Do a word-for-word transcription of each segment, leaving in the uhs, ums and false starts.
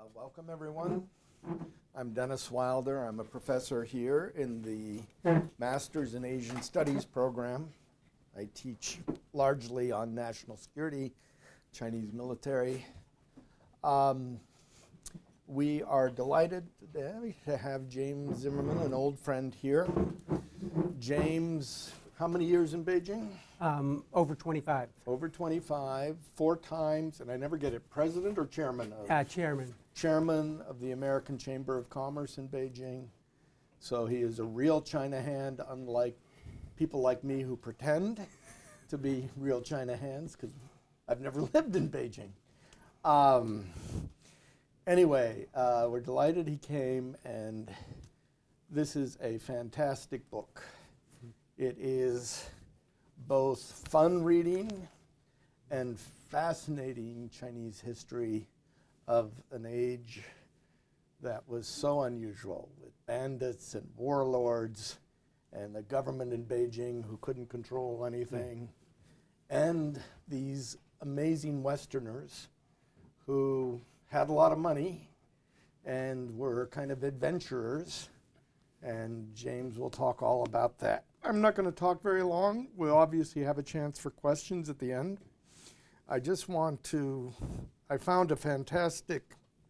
welcome, everyone. I'm Dennis Wilder. I'm a professor here in the Masters in Asian Studies program. I teach largely on national security, Chinese military. Um, we are delighted today to have James Zimmerman, an old friend here. James, how many years in Beijing? Um, over twenty-five. Over twenty-five, four times, and I never get it, president or chairman of? Uh, chairman. Chairman of the American Chamber of Commerce in Beijing. So he is a real China hand, unlike people like me who pretend to be real China hands, because I've never lived in Beijing. Um, anyway, uh, we're delighted he came, and this is a fantastic book. It is both fun reading and fascinating Chinese history of an age that was so unusual, with bandits and warlords and the government in Beijing who couldn't control anything, and these amazing Westerners who had a lot of money and were kind of adventurers, and James will talk all about that. I'm not going to talk very long. We'll obviously have a chance for questions at the end. I just want to, I found a fantastic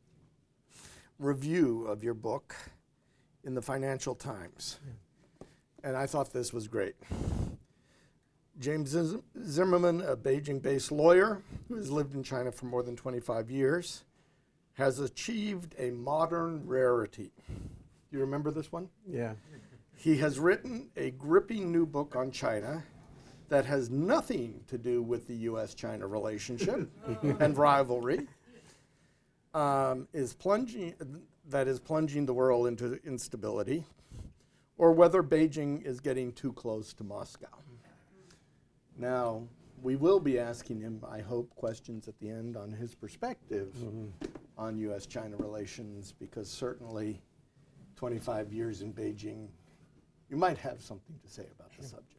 review of your book in the Financial Times, and I thought this was great. James Zimmerman, a Beijing-based lawyer who has lived in China for more than twenty-five years, has achieved a modern rarity. Do you remember this one? Yeah. He has written a gripping new book on China that has nothing to do with the U S China relationship and rivalry, um, is plunging, that is plunging the world into instability, or whether Beijing is getting too close to Moscow. Now, we will be asking him, I hope, questions at the end on his perspective mm-hmm. on U S China relations, because certainly twenty-five years in Beijing, you might have something to say about the subject.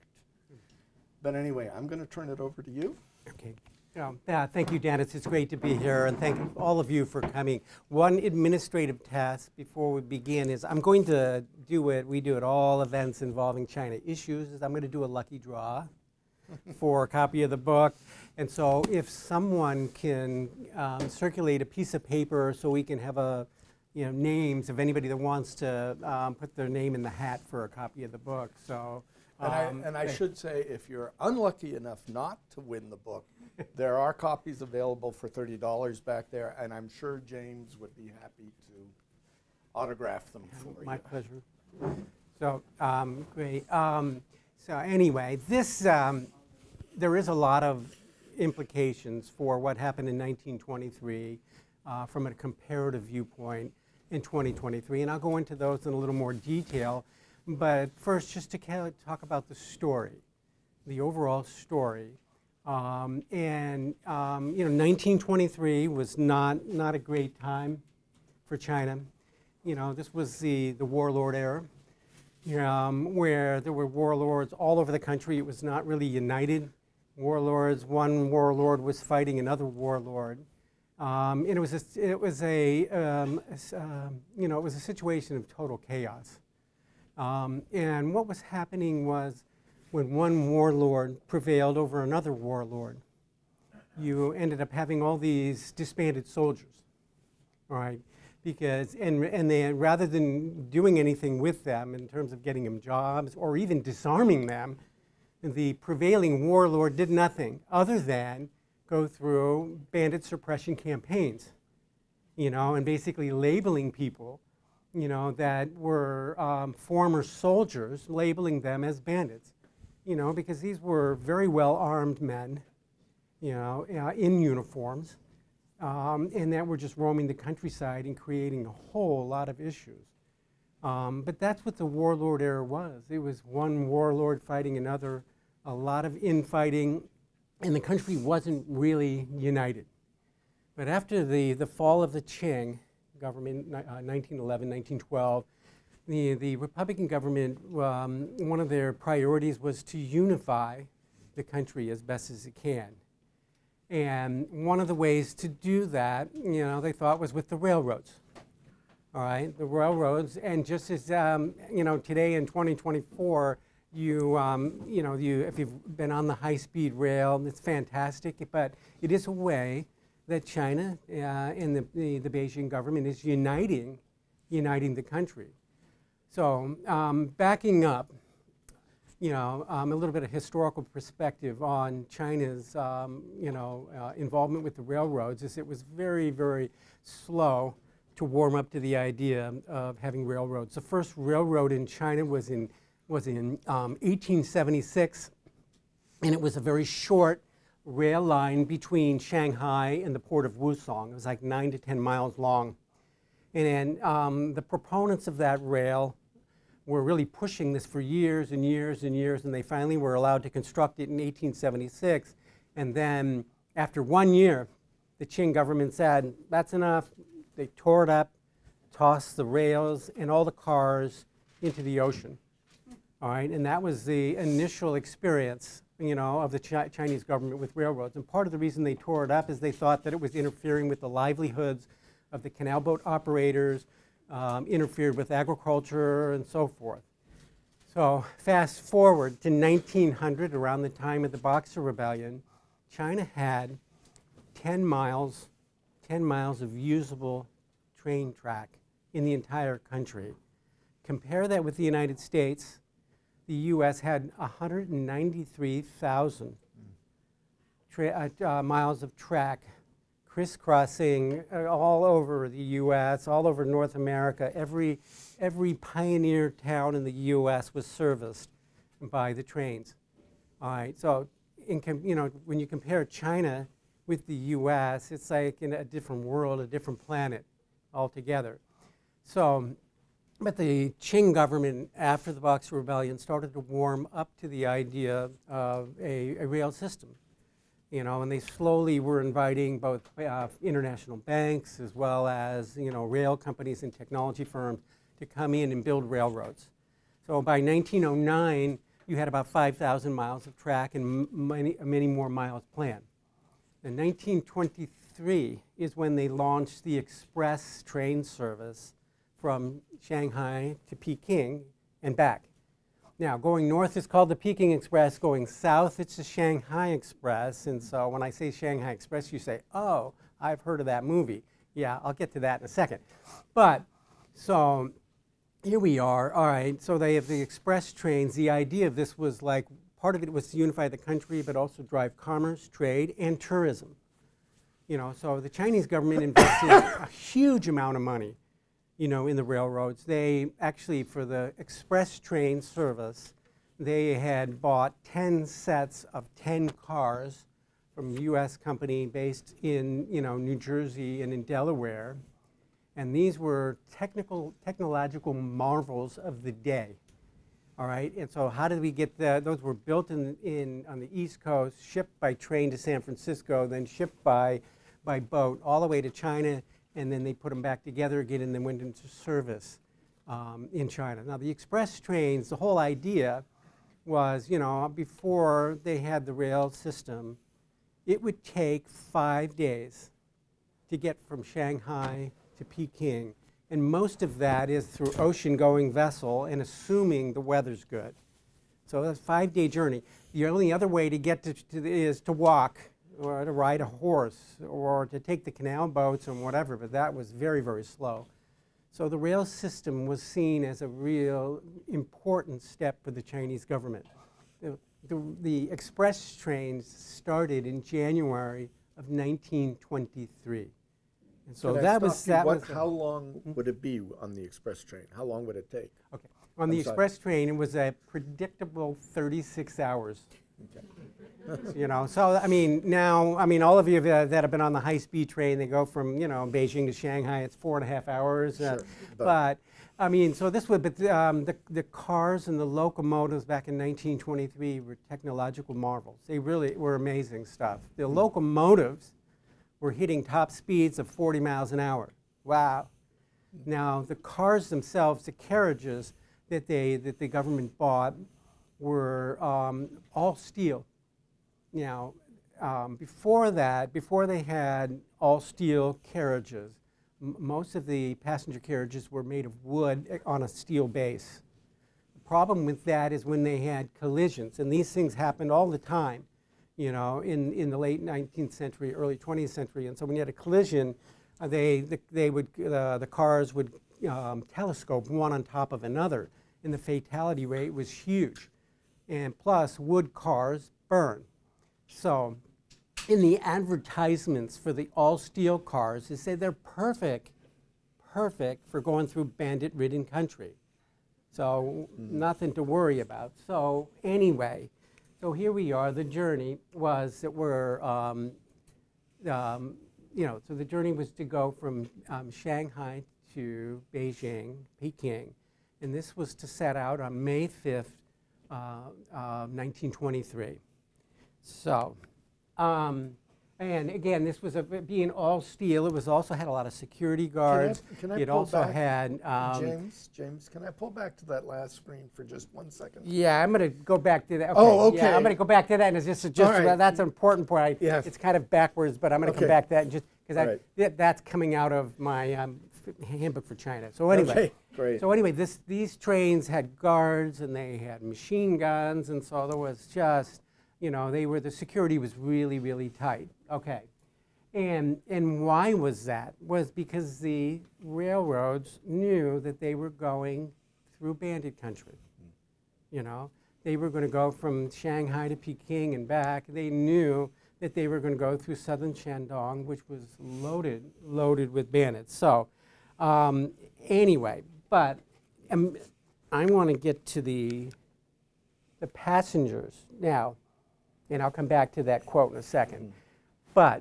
But anyway, I'm going to turn it over to you. Okay. Um, uh, thank you, Dennis. It's great to be here, and thank all of you for coming. One administrative task before we begin is I'm going to do it, we do it all events involving China issues, is I'm going to do a lucky draw for a copy of the book. And so if someone can um, circulate a piece of paper so we can have a you know, names of anybody that wants to um, put their name in the hat for a copy of the book. So, um, and I, and I should say, if you're unlucky enough not to win the book, there are copies available for thirty dollars back there, and I'm sure James would be happy to autograph them for my you. My pleasure. So, um, great. Um, so anyway, this, um, there is a lot of implications for what happened in nineteen twenty-three uh, from a comparative viewpoint in twenty twenty-three, and I'll go into those in a little more detail. But first, just to talk about the story, the overall story. Um, and um, you know, nineteen twenty-three was not not a great time for China. You know, this was the the Warlord Era, um, where there were warlords all over the country. It was not really united warlords. One warlord was fighting another warlord. Um, and it was a, it was a um, a, um, you know, it was a situation of total chaos. Um, and what was happening was, when one warlord prevailed over another warlord, you ended up having all these disbanded soldiers, all right? Because and and they, rather than doing anything with them in terms of getting them jobs or even disarming them, the prevailing warlord did nothing other than go through bandit suppression campaigns, you know, and basically labeling people, you know, that were um, former soldiers, labeling them as bandits, you know, because these were very well armed men, you know, uh, in uniforms, um, and that were just roaming the countryside and creating a whole lot of issues. Um, but that's what the Warlord Era was. It was one warlord fighting another, a lot of infighting, and the country wasn't really united. But after the, the fall of the Qing government, uh, nineteen eleven, nineteen twelve, the, the Republican government, um, one of their priorities was to unify the country as best as it can. And one of the ways to do that, you know, they thought was with the railroads. All right, the railroads, and just as um, you know, today in twenty twenty-four, you um, you know, you if you've been on the high-speed rail, it's fantastic. But it is a way that China uh, and the, the the Beijing government is uniting, uniting the country. So um, backing up, you know, um, a little bit of historical perspective on China's um, you know uh, involvement with the railroads is it was very very slow to warm up to the idea of having railroads. The first railroad in China was in, was in um, eighteen seventy-six, and it was a very short rail line between Shanghai and the port of Wusong. It was like nine to ten miles long. And um, the proponents of that rail were really pushing this for years and years and years, and they finally were allowed to construct it in eighteen seventy-six. And then after one year, the Qing government said, that's enough. They tore it up, tossed the rails and all the cars into the ocean. All right, and that was the initial experience, you know, of the Chi Chinese government with railroads. And part of the reason they tore it up is they thought that it was interfering with the livelihoods of the canal boat operators, um, interfered with agriculture and so forth. So fast forward to nineteen hundred, around the time of the Boxer Rebellion, China had ten miles ten miles of usable train track in the entire country. Compare that with the United States. The U S had one hundred ninety-three thousand uh, uh, miles of track crisscrossing uh, all over the U S, all over North America. Every, every pioneer town in the U S was serviced by the trains. All right, so in com you know, when you compare China with the U S, it's like in a different world, a different planet altogether. So, but the Qing government, after the Boxer Rebellion, started to warm up to the idea of a, a rail system. You know, and they slowly were inviting both uh, international banks as well as, you know, rail companies and technology firms to come in and build railroads. So by nineteen oh nine, you had about five thousand miles of track and many, many more miles planned. In nineteen twenty-three is when they launched the express train service from Shanghai to Peking and back. Now, going north is called the Peking Express. Going south, it's the Shanghai Express. And so when I say Shanghai Express, you say, oh, I've heard of that movie. Yeah, I'll get to that in a second. But, so here we are. All right, so they have the express trains. The idea of this was like, part of it was to unify the country, but also drive commerce, trade, and tourism. You know, so the Chinese government invested a huge amount of money, you know, in the railroads. They actually, for the express train service, they had bought ten sets of ten cars from a U S company based in, you know, New Jersey and in Delaware. And these were technical, technological marvels of the day. All right, and so how did we get the, those were built in, in, on the East Coast, shipped by train to San Francisco, then shipped by, by boat all the way to China, and then they put them back together again and then went into service um, in China. Now the express trains, the whole idea was, you know, before they had the rail system, it would take five days to get from Shanghai to Peking. And most of that is through ocean-going vessel and assuming the weather's good. So that's a five-day journey. The only other way to get to, to is to walk or to ride a horse or to take the canal boats and whatever, but that was very, very slow. So the rail system was seen as a real important step for the Chinese government. The, the, the express trains started in January of nineteen twenty-three. And so Can that I was stop you? that What, was how long would it be on the express train? How long would it take? okay. On the I'm sorry. express train, it was a predictable thirty-six hours. Okay. You know, so I mean, now I mean, all of you that have been on the high-speed train, they go from you know Beijing to Shanghai. It's four and a half hours. Uh, Sure, but, but- I mean, so this would, but um, the the cars and the locomotives back in nineteen twenty-three were technological marvels. They really were amazing stuff. The Hmm. locomotives were hitting top speeds of forty miles an hour. Wow. Now the cars themselves, the carriages that they that the government bought, were um, all steel. Now, um, before that, before they had all steel carriages, m most of the passenger carriages were made of wood on a steel base. The problem with that is when they had collisions, and these things happened all the time, you know, in, in the late nineteenth century, early twentieth century. And so when you had a collision, uh, they, the, they would, uh, the cars would um, telescope one on top of another, and the fatality rate was huge. And plus, wood cars burn. So in the advertisements for the all-steel cars, they say they're perfect, perfect for going through bandit-ridden country. So mm. nothing to worry about. So anyway, so here we are. The journey was that we're, um, um, you know, so the journey was to go from um, Shanghai to Beijing, Peking. And this was to set out on May fifth, uh, uh, nineteen twenty-three. So, um, and again, this was a, being all steel. It was also had a lot of security guards. Can I, can I it pull also back, had um, James. James, can I pull back to that last screen for just one second? Yeah, I'm going to go back to that. Okay, oh, okay. Yeah, I'm going to go back to that, and it's just, just right. that's an important point. I, yeah. It's kind of backwards, but I'm going to okay. come back to that and just because right. that, that's coming out of my um, handbook for China. So anyway, okay. Great. So anyway, this these trains had guards and they had machine guns, and so there was just, you know, they were the security was really really tight. Okay. And, and why was that? Was because the railroads knew that they were going through bandit country. Mm. You know, they were going to go from Shanghai to Peking and back. They knew that they were going to go through southern Shandong, which was loaded, loaded with bandits. So um, anyway, but um, I want to get to the, the passengers now, and I'll come back to that quote in a second. Mm. But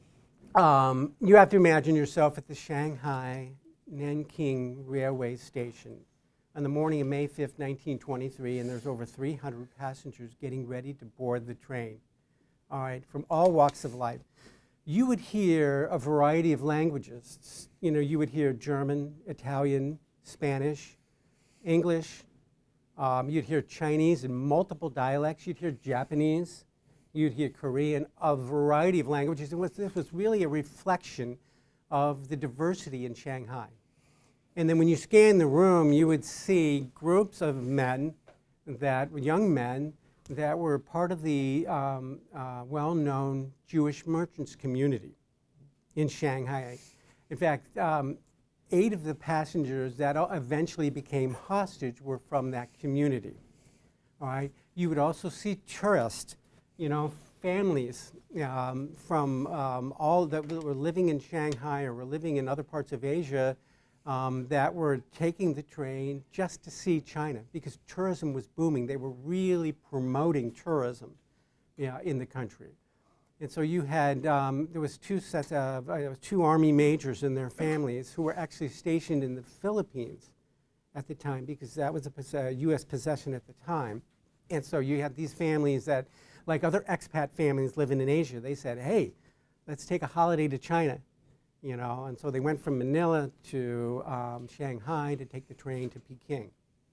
Um, you have to imagine yourself at the Shanghai Nanking Railway Station on the morning of May fifth, nineteen twenty-three, and there's over three hundred passengers getting ready to board the train, all right, from all walks of life. You would hear a variety of languages. You know, you would hear German, Italian, Spanish, English. Um, you'd hear Chinese in multiple dialects. You'd hear Japanese. You'd hear Korean, a variety of languages. It was, this was really a reflection of the diversity in Shanghai. And then when you scan the room, you would see groups of men, that young men, that were part of the um, uh, well-known Jewish merchants community in Shanghai. In fact, um, eight of the passengers that eventually became hostage were from that community. All right. You would also see tourists. You know, families um, from um, all that were living in Shanghai or were living in other parts of Asia um, that were taking the train just to see China because tourism was booming. They were really promoting tourism, yeah, in the country. And so you had, um, there was two sets of, uh, two army majors and their families who were actually stationed in the Philippines at the time because that was a U S possession at the time. And so you had these families that, like other expat families living in Asia, they said, hey, let's take a holiday to China, you know, and so they went from Manila to um, Shanghai to take the train to Peking.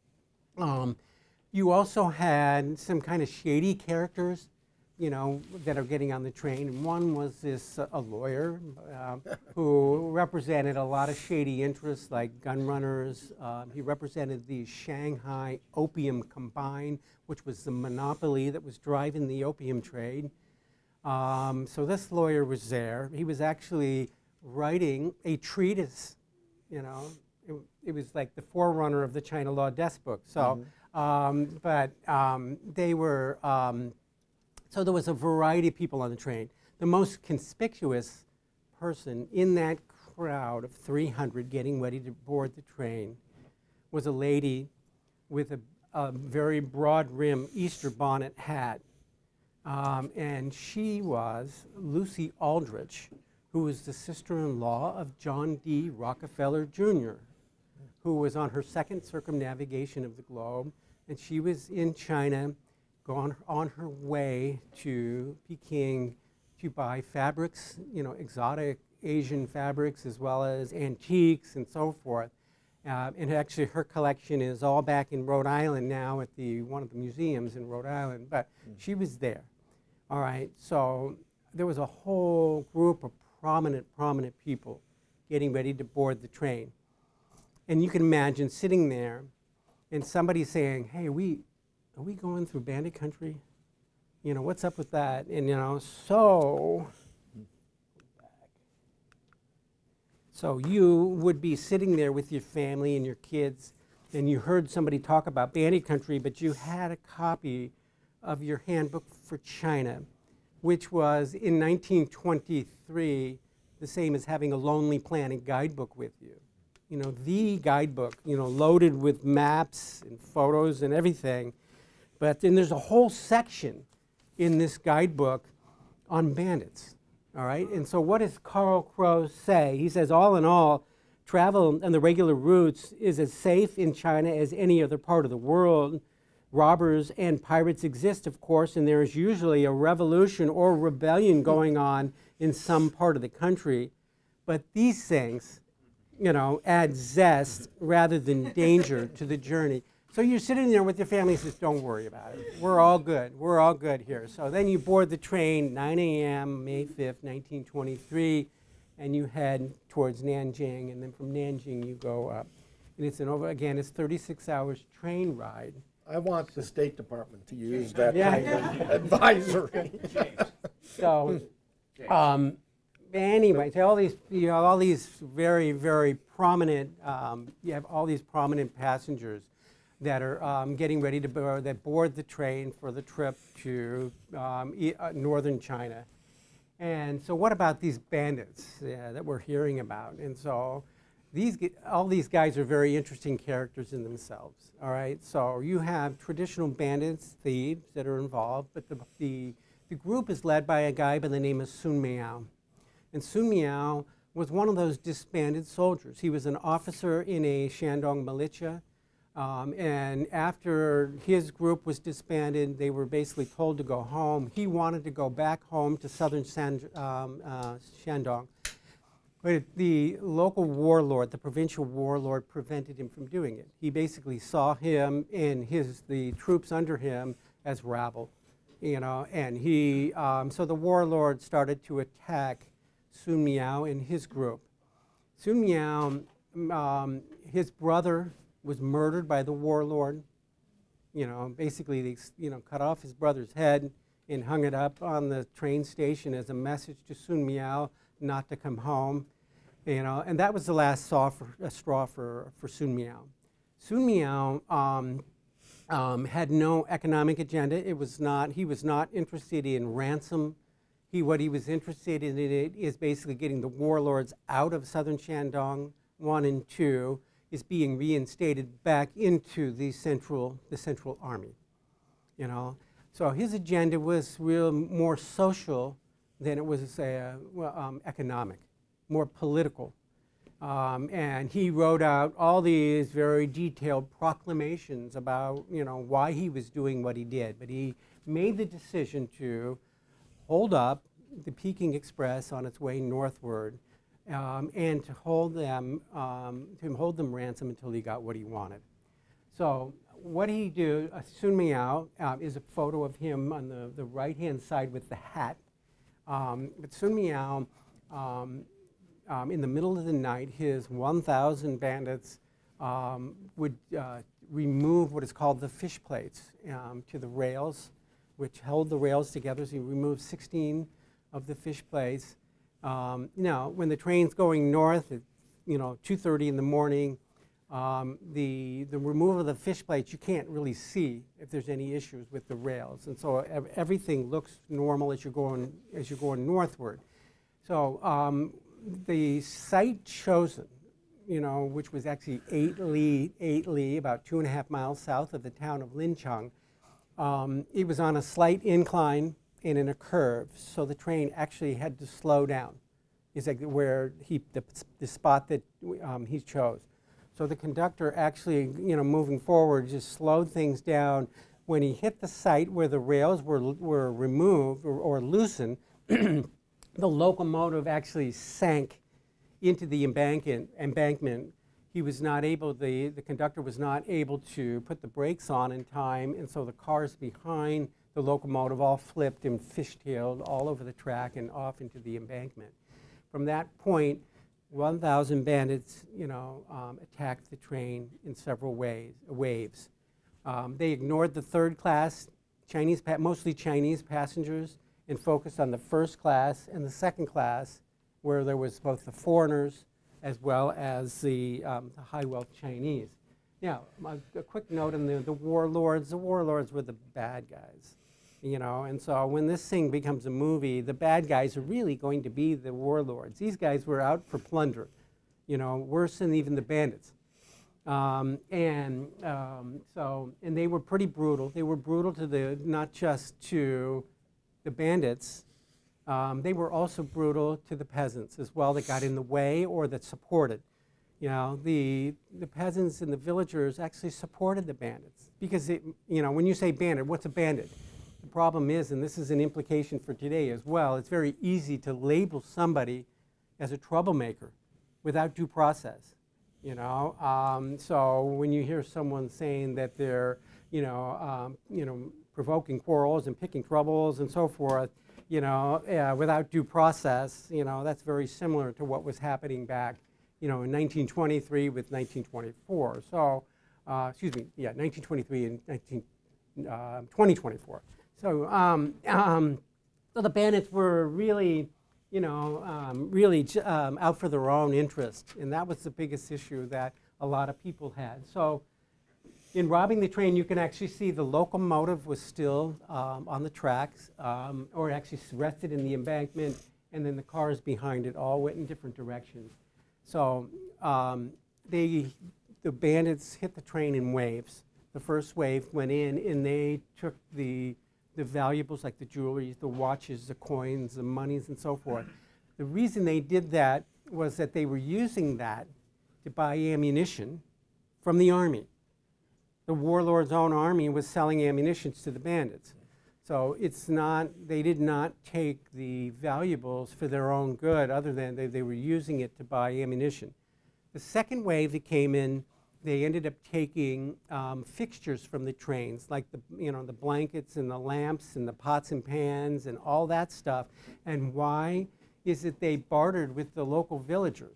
Um, you also had some kind of shady characters, you know, that are getting on the train, and one was this, uh, a lawyer uh, who represented a lot of shady interests like gun runners. Um, he represented the Shanghai Opium Combine, which was the monopoly that was driving the opium trade. Um, so this lawyer was there. He was actually writing a treatise, you know. It, it was like the forerunner of the China Law Desk book. So, mm-hmm. um, but um, they were, um, so there was a variety of people on the train. The most conspicuous person in that crowd of three hundred getting ready to board the train was a lady with a a very broad-rim Easter bonnet hat. Um, and she was Lucy Aldrich, who was the sister-in-law of John D. Rockefeller Junior, who was on her second circumnavigation of the globe. And she was in China, gone on her way to Peking to buy fabrics, you know, exotic Asian fabrics, as well as antiques and so forth. Uh, and actually, her collection is all back in Rhode Island now at the one of the museums in Rhode Island. But mm. she was there. All right. So there was a whole group of prominent, prominent people getting ready to board the train. And you can imagine sitting there and somebody saying, hey, are we, are we going through bandit country? You know, what's up with that? And, you know, so, so you would be sitting there with your family and your kids, and you heard somebody talk about bandit country, but you had a copy of your handbook for China, which was in nineteen twenty-three the same as having a Lonely Planet guidebook with you. You know, the guidebook, you know, loaded with maps and photos and everything. But then there's a whole section in this guidebook on bandits, all right? And so what does Carl Crowe say? He says, all in all, travel on the regular routes is as safe in China as any other part of the world. Robbers and pirates exist, of course, and there is usually a revolution or rebellion going on in some part of the country. But these things, you know, add zest rather than danger to the journey. So you're sitting there with your family and says, don't worry about it. We're all good. We're all good here. So then you board the train, nine A M, May fifth, nineteen twenty-three, and you head towards Nanjing, and then from Nanjing you go up. And it's an over, again, it's thirty-six hours train ride. I want the State Department to use that Yeah. kind of advisory. So, um, anyway, so all these, you know, all these very, very prominent, um, you have all these prominent passengers that are um, getting ready to board, that board the train for the trip to um, e uh, northern China. And so what about these bandits uh, that we're hearing about? And so these, all these guys are very interesting characters in themselves, all right? So you have traditional bandits, thieves that are involved, but the, the, the group is led by a guy by the name of Sun Miao. And Sun Miao was one of those disbanded soldiers. He was an officer in a Shandong militia. Um, and after his group was disbanded, they were basically told to go home. He wanted to go back home to southern San, um, uh, Shandong. But the local warlord, the provincial warlord, prevented him from doing it. He basically saw him and his, the troops under him as rabble, you know, and he, um, so the warlord started to attack Sun Miao and his group. Sun Miao, um, his brother was murdered by the warlord. You know, basically they, you know, cut off his brother's head and hung it up on the train station as a message to Sun Miao not to come home. You know, and that was the last straw for, uh, straw for, for Sun Miao. Sun Miao um, um, had no economic agenda. It was not, he was not interested in ransom. He, what he was interested in it is basically getting the warlords out of southern Shandong, one and two, is being reinstated back into the central, the central army, you know. So his agenda was real more social than it was uh, well, um, economic, more political. Um, and he wrote out all these very detailed proclamations about, you know, why he was doing what he did. But he made the decision to hold up the Peking Express on its way northward, Um, and to hold them, um, to hold them ransom until he got what he wanted. So what he do, uh, Sun Miao uh, is a photo of him on the, the right-hand side with the hat. Um, but Sun Miao, um, um, in the middle of the night, his one thousand bandits um, would uh, remove what is called the fish plates um, to the rails, which held the rails together. So he removed sixteen of the fish plates. Um, now, when the train's going north at, you know, two thirty in the morning, um, the, the removal of the fish plates, you can't really see if there's any issues with the rails. And so ev everything looks normal as you're going, as you're going northward. So um, the site chosen, you know, which was actually eight li, eight li, about two and a half miles south of the town of Lincheng, um, it was on a slight incline and in a curve, so the train actually had to slow down. Is like where he, the, the spot that um, he chose. So the conductor actually, you know, moving forward, just slowed things down. When he hit the site where the rails were were removed or, or loosened, the locomotive actually sank into the embankment, embankment, he was not able, the, the conductor was not able to put the brakes on in time, and so the cars behind the locomotive all flipped and fishtailed all over the track and off into the embankment. From that point, one thousand bandits, you know, um, attacked the train in several ways, waves. Um, they ignored the third class, Chinese, mostly Chinese passengers, and focused on the first class and the second class, where there was both the foreigners as well as the, um, the high-wealth Chinese. Now, a, a quick note on the, the warlords. The warlords were the bad guys, you know, and so when this thing becomes a movie, the bad guys are really going to be the warlords. These guys were out for plunder, you know, worse than even the bandits. Um, and um, so, and they were pretty brutal. They were brutal to the, not just to the bandits, um, they were also brutal to the peasants as well that got in the way or that supported. You know, the, the peasants and the villagers actually supported the bandits because, it, you know, when you say bandit, what's a bandit? The problem is, and this is an implication for today as well, it's very easy to label somebody as a troublemaker without due process. You know, um, so when you hear someone saying that they're, you know, um, you know, provoking quarrels and picking troubles and so forth, you know, uh, without due process, you know, that's very similar to what was happening back, you know, in nineteen twenty-three with nineteen twenty-four. So, uh, excuse me, yeah, nineteen twenty-three and nineteen, uh, twenty twenty-four. So, um, um, so the bandits were really, you know, um, really um, out for their own interest, and that was the biggest issue that a lot of people had. So, in robbing the train, you can actually see the locomotive was still um, on the tracks, um, or actually rested in the embankment, and then the cars behind it all went in different directions. So um, they, the bandits hit the train in waves. The first wave went in, and they took the, the valuables like the jewelry, the watches, the coins, the monies, and so forth. The reason they did that was that they were using that to buy ammunition from the army. The warlord's own army was selling ammunition to the bandits. So it's not, they did not take the valuables for their own good, other than they, they were using it to buy ammunition. The second wave that came in, they ended up taking um, fixtures from the trains, like the, you know, the blankets and the lamps and the pots and pans and all that stuff. And why is it they bartered with the local villagers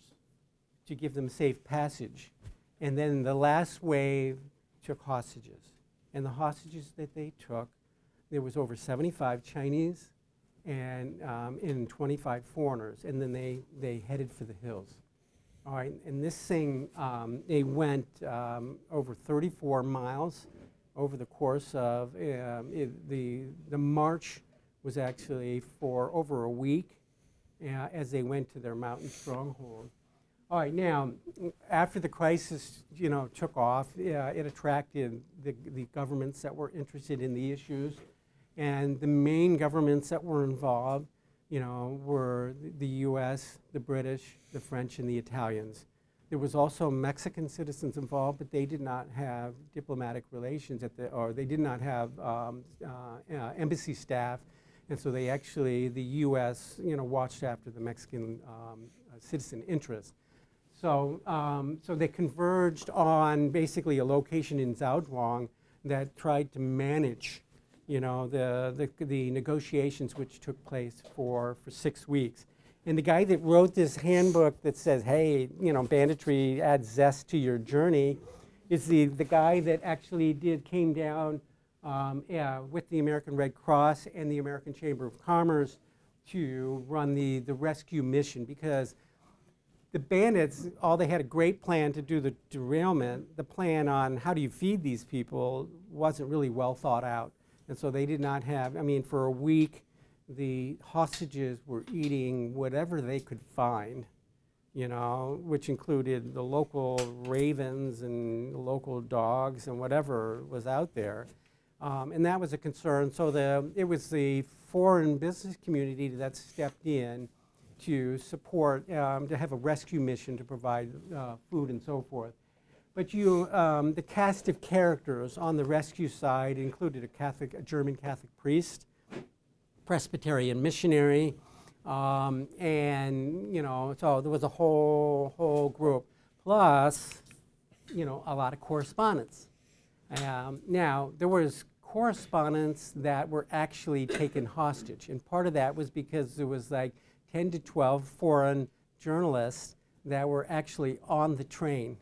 to give them safe passage. And then the last wave took hostages. And the hostages that they took, there was over seventy-five Chinese and, um, and twenty-five foreigners. And then they, they headed for the hills. All right, and this thing, um, they went um, over thirty-four miles over the course of, um, it, the, the march was actually for over a week uh, as they went to their mountain stronghold. All right, now, after the crisis, you know, took off, uh, it attracted the, the governments that were interested in the issues, and the main governments that were involved, you know, were the U S, the British, the French, and the Italians. There was also Mexican citizens involved, but they did not have diplomatic relations at the, or they did not have um, uh, uh, embassy staff, and so they actually, the U S, you know, watched after the Mexican um, uh, citizen interest. So, um, so they converged on basically a location in Zhaodong that tried to manage, you know, the, the, the negotiations which took place for, for six weeks. And the guy that wrote this handbook that says, hey, you know, banditry adds zest to your journey, is the, the guy that actually did, came down um, yeah, with the American Red Cross and the American Chamber of Commerce to run the, the rescue mission, because the bandits, all they had a great plan to do the derailment. The plan on how do you feed these people wasn't really well thought out. And so they did not have, I mean, for a week, the hostages were eating whatever they could find, you know, which included the local ravens and the local dogs and whatever was out there. Um, and that was a concern. So the, it was the foreign business community that stepped in to support, um, to have a rescue mission to provide uh, food and so forth. But you, um, the cast of characters on the rescue side included a Catholic, a German Catholic priest, Presbyterian missionary, um, and you know, so there was a whole whole group. Plus, you know, a lot of correspondence. Um, now, there was correspondence that were actually taken hostage, and part of that was because there was like ten to twelve foreign journalists that were actually on the train,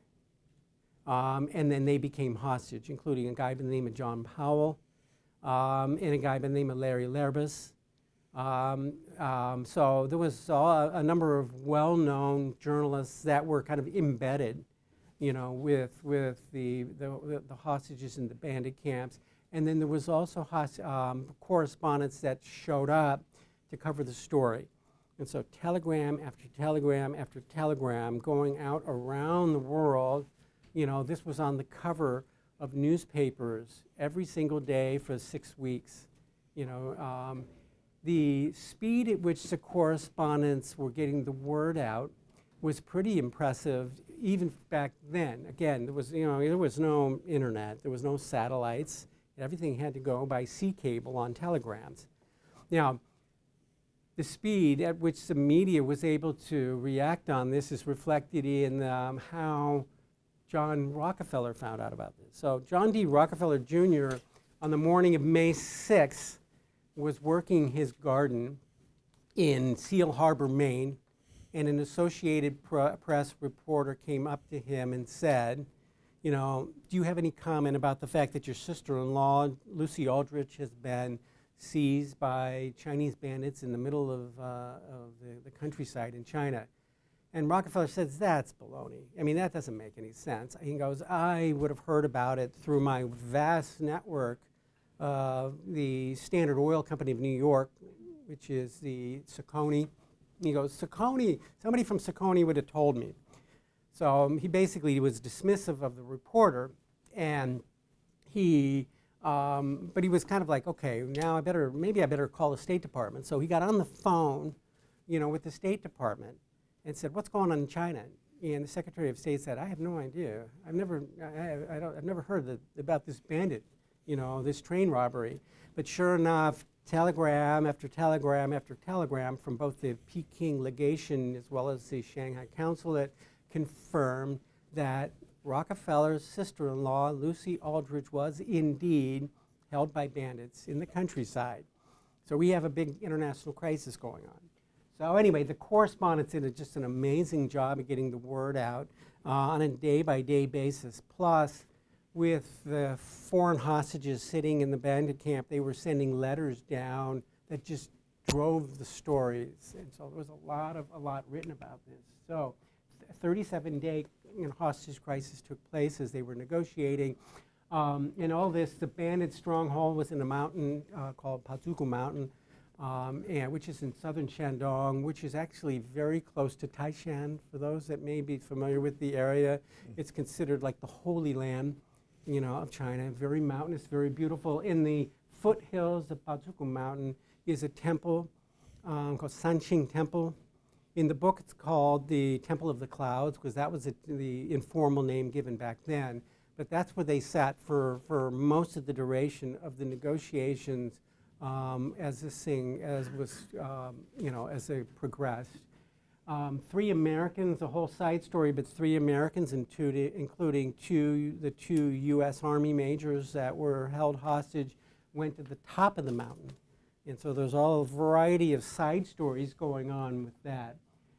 um, and then they became hostage, including a guy by the name of John Powell, um, and a guy by the name of Larry Lerbus. Um, um, so there was a, a number of well-known journalists that were kind of embedded, you know, with with the the, the hostages in the bandit camps, and then there was also host, um, correspondents that showed up to cover the story, and so telegram after telegram after telegram going out around the world. You know, this was on the cover of newspapers every single day for six weeks. You know. Um, The speed at which the correspondents were getting the word out was pretty impressive, even back then. Again, there was, you know, there was no internet, there was no satellites. Everything had to go by sea cable on telegrams. Now, the speed at which the media was able to react on this is reflected in um, how John Rockefeller found out about this. So John D. Rockefeller Junior, on the morning of May sixth, was working his garden in Seal Harbor, Maine, and an Associated Pr- Press reporter came up to him and said, you know, do you have any comment about the fact that your sister-in-law, Lucy Aldrich, has been seized by Chinese bandits in the middle of, uh, of the, the countryside in China? And Rockefeller says, that's baloney. I mean, that doesn't make any sense. He goes, I would have heard about it through my vast network. Uh, the Standard Oil Company of New York, which is the Saucony. He goes, Saucony, somebody from Saucony would have told me. So um, he basically was dismissive of the reporter, and he, um, but he was kind of like, okay, now I better, maybe I better call the State Department. So he got on the phone, you know, with the State Department and said, what's going on in China? And the Secretary of State said, I have no idea. I've never, I, I don't, I've never heard the, about this bandit, you know, this train robbery. But sure enough, telegram after telegram after telegram from both the Peking legation as well as the Shanghai consulate confirmed that Rockefeller's sister-in-law, Lucy Aldrich, was indeed held by bandits in the countryside. So we have a big international crisis going on. So anyway, the correspondents did a, just an amazing job of getting the word out uh, on a day-by-day basis. Plus, with the foreign hostages sitting in the bandit camp, they were sending letters down that just drove the stories. And so there was a lot of a lot written about this. So a thirty-seven day you know, hostage crisis took place as they were negotiating. Um, and all this, the bandit stronghold was in a mountain uh, called Pazuku Mountain, um, and, which is in southern Shandong, which is actually very close to Taishan. For those that may be familiar with the area, it's considered like the Holy Land, you know, of China. Very mountainous, very beautiful. In the foothills of Pazuku Mountain is a temple um, called Sanqing Temple. In the book, it's called the Temple of the Clouds, because that was a, the informal name given back then. But that's where they sat for, for most of the duration of the negotiations um, as this thing, as was, um, you know, as they progressed. Um, three Americans, a whole side story, but three Americans, and two to, including two, the two U S Army majors that were held hostage, went to the top of the mountain. And so there's all a variety of side stories going on with that.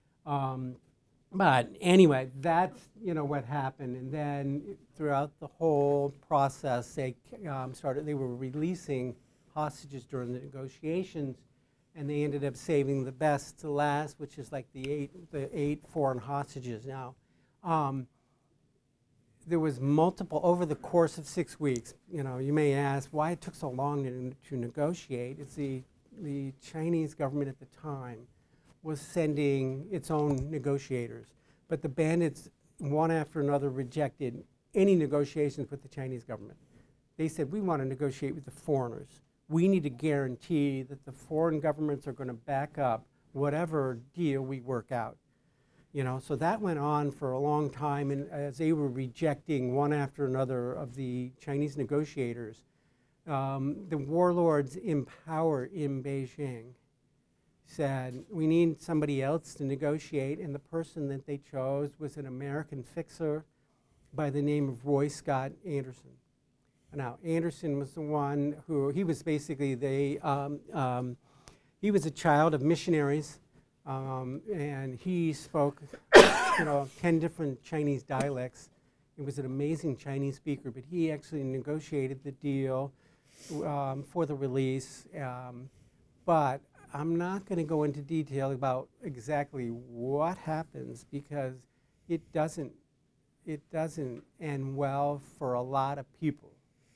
Um, but anyway, that's you know what happened. And then throughout the whole process, they um, started. They were releasing hostages during the negotiations. And they ended up saving the best to last, which is like the eight, the eight foreign hostages. Now, um, there was multiple, over the course of six weeks, you know, you may ask why it took so long to, to negotiate. It's the, the Chinese government at the time was sending its own negotiators. But the bandits, one after another, rejected any negotiations with the Chinese government. They said, we want to negotiate with the foreigners. We need to guarantee that the foreign governments are going to back up whatever deal we work out. You know, so that went on for a long time, and as they were rejecting one after another of the Chinese negotiators, um, the warlords in power in Beijing said, we need somebody else to negotiate, and the person that they chose was an American fixer by the name of Roy Scott Anderson. Now, Anderson was the one who, he was basically the, um, um, he was a child of missionaries, um, and he spoke, you know, ten different Chinese dialects. He was an amazing Chinese speaker, but he actually negotiated the deal um, for the release. Um, but I'm not going to go into detail about exactly what happens, because it doesn't, it doesn't end well for a lot of people,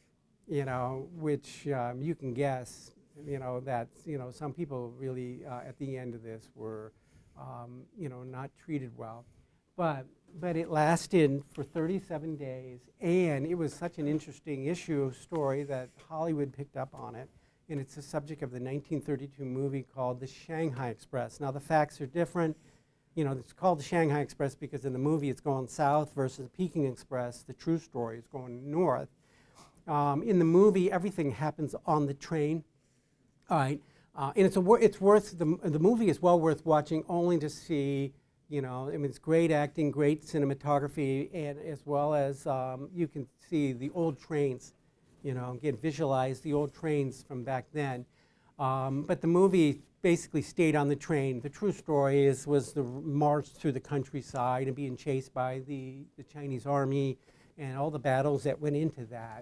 you know, which um, you can guess, you know, that, you know, some people really, uh, at the end of this, were, um, you know, not treated well. But, but it lasted for thirty-seven days, and it was such an interesting issue story that Hollywood picked up on it, and it's the subject of the nineteen thirty-two movie called The Shanghai Express. Now, the facts are different. You know, it's called The Shanghai Express because in the movie it's going south versus the Peking Express, the true story, is going north. Um, in the movie, everything happens on the train. All right, uh, and it's a it's worth the the movie is well worth watching only to see, you know, I mean, it's great acting, great cinematography, and as well as um, you can see the old trains, you know, get visualize the old trains from back then. Um, but the movie basically stayed on the train. The true story is was the march through the countryside and being chased by the the Chinese army and all the battles that went into that.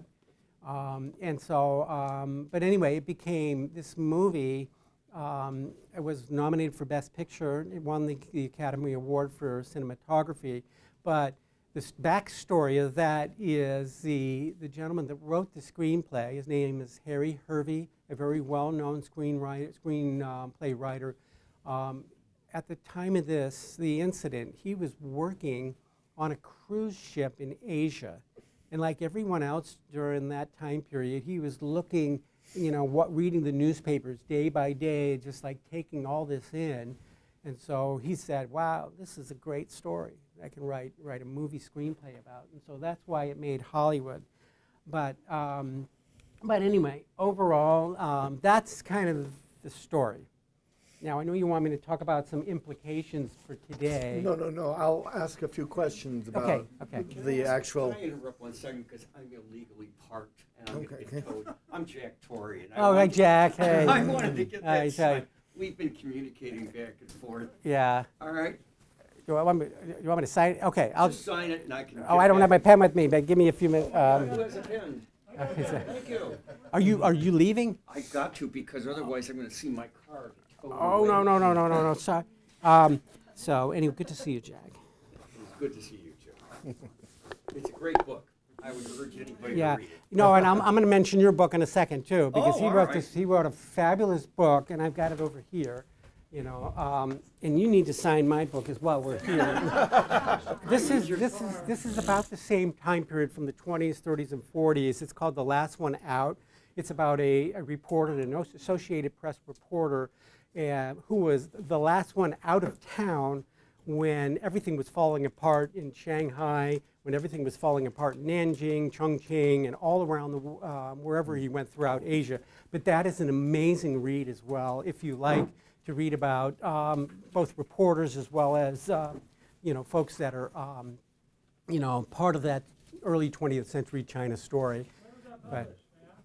Um, and so, um, but anyway, it became this movie. Um, it was nominated for Best Picture. It won the, the Academy Award for cinematography. But the backstory of that is the, the gentleman that wrote the screenplay. His name is Harry Hervey, a very well-known screenwriter, screenplay um, writer. Um, at the time of this, the incident, he was working on a cruise ship in Asia. And like everyone else during that time period, he was looking, you know, what, reading the newspapers day by day, just like taking all this in. And so he said, wow, this is a great story. I can write, write a movie screenplay about. And so that's why it made Hollywood. But, um, but anyway, overall, um, that's kind of the story. Now, I know you want me to talk about some implications for today. No, no, no. I'll ask a few questions about okay, okay. the ask, actual... Can I interrupt one second, because I'm illegally parked, and I'm Okay, going to okay. get towed. I'm Jack Torrey. And I Oh, right, Jack. Hey. I wanted to get that Hi, signed. We've been communicating back and forth. Yeah. All right? You want me, you want me to sign it? Okay, I'll Just sign it, and I can... Oh, I don't have my pen with me, but give me a few minutes. Um, Who has a pen? Thank you. are you are you leaving? I got to, because otherwise I'm going to see my car. Oh no no no no no no sorry. Um, so anyway, good to see you, Jack. It's good to see you, Joe. It's a great book. I would urge anybody Yeah. to read it. No, and I'm I'm going to mention your book in a second too, because Oh, he all wrote right. this. He wrote a fabulous book, and I've got it over here. You know, um, and you need to sign my book as well. We're here. this is this is this is about the same time period from the twenties, thirties, and forties. It's called The Last One Out. It's about a, a reporter, an Associated Press reporter, uh, who was the last one out of town when everything was falling apart in Shanghai, when everything was falling apart in Nanjing, Chongqing, and all around the uh, wherever he went throughout Asia. But that is an amazing read as well, if you like to read about um, both reporters as well as uh, you know, folks that are um, you know, part of that early twentieth century China story. But,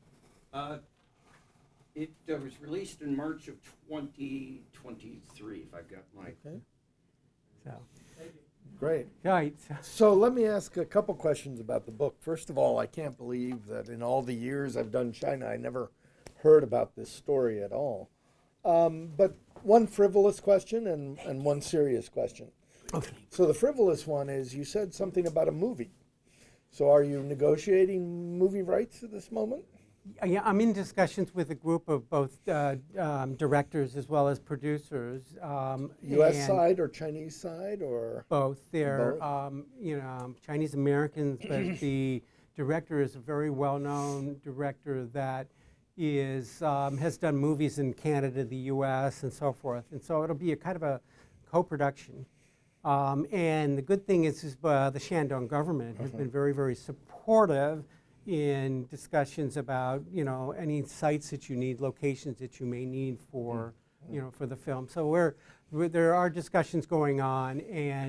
Uh, it uh, was released in March of twenty twenty-three, if I've got my... Okay, so, great. right. So let me ask a couple questions about the book. First of all, I can't believe that in all the years I've done China, I never heard about this story at all. Um, but one frivolous question and, and one serious question. Okay. So the frivolous one is, you said something about a movie. So are you negotiating movie rights at this moment? Yeah, I'm in discussions with a group of both uh, um, directors as well as producers. Um, U S and side or Chinese side or? both. They're Both? um, you know, Chinese Americans, but the director is a very well-known director that is um, has done movies in Canada, the U S, and so forth. And so it'll be a kind of a co-production. Um, and the good thing is, is uh, the Shandong government has been very, very supportive in discussions about, you know, any sites that you need, locations that you may need for, you know, for the film. So we're, we're there are discussions going on, and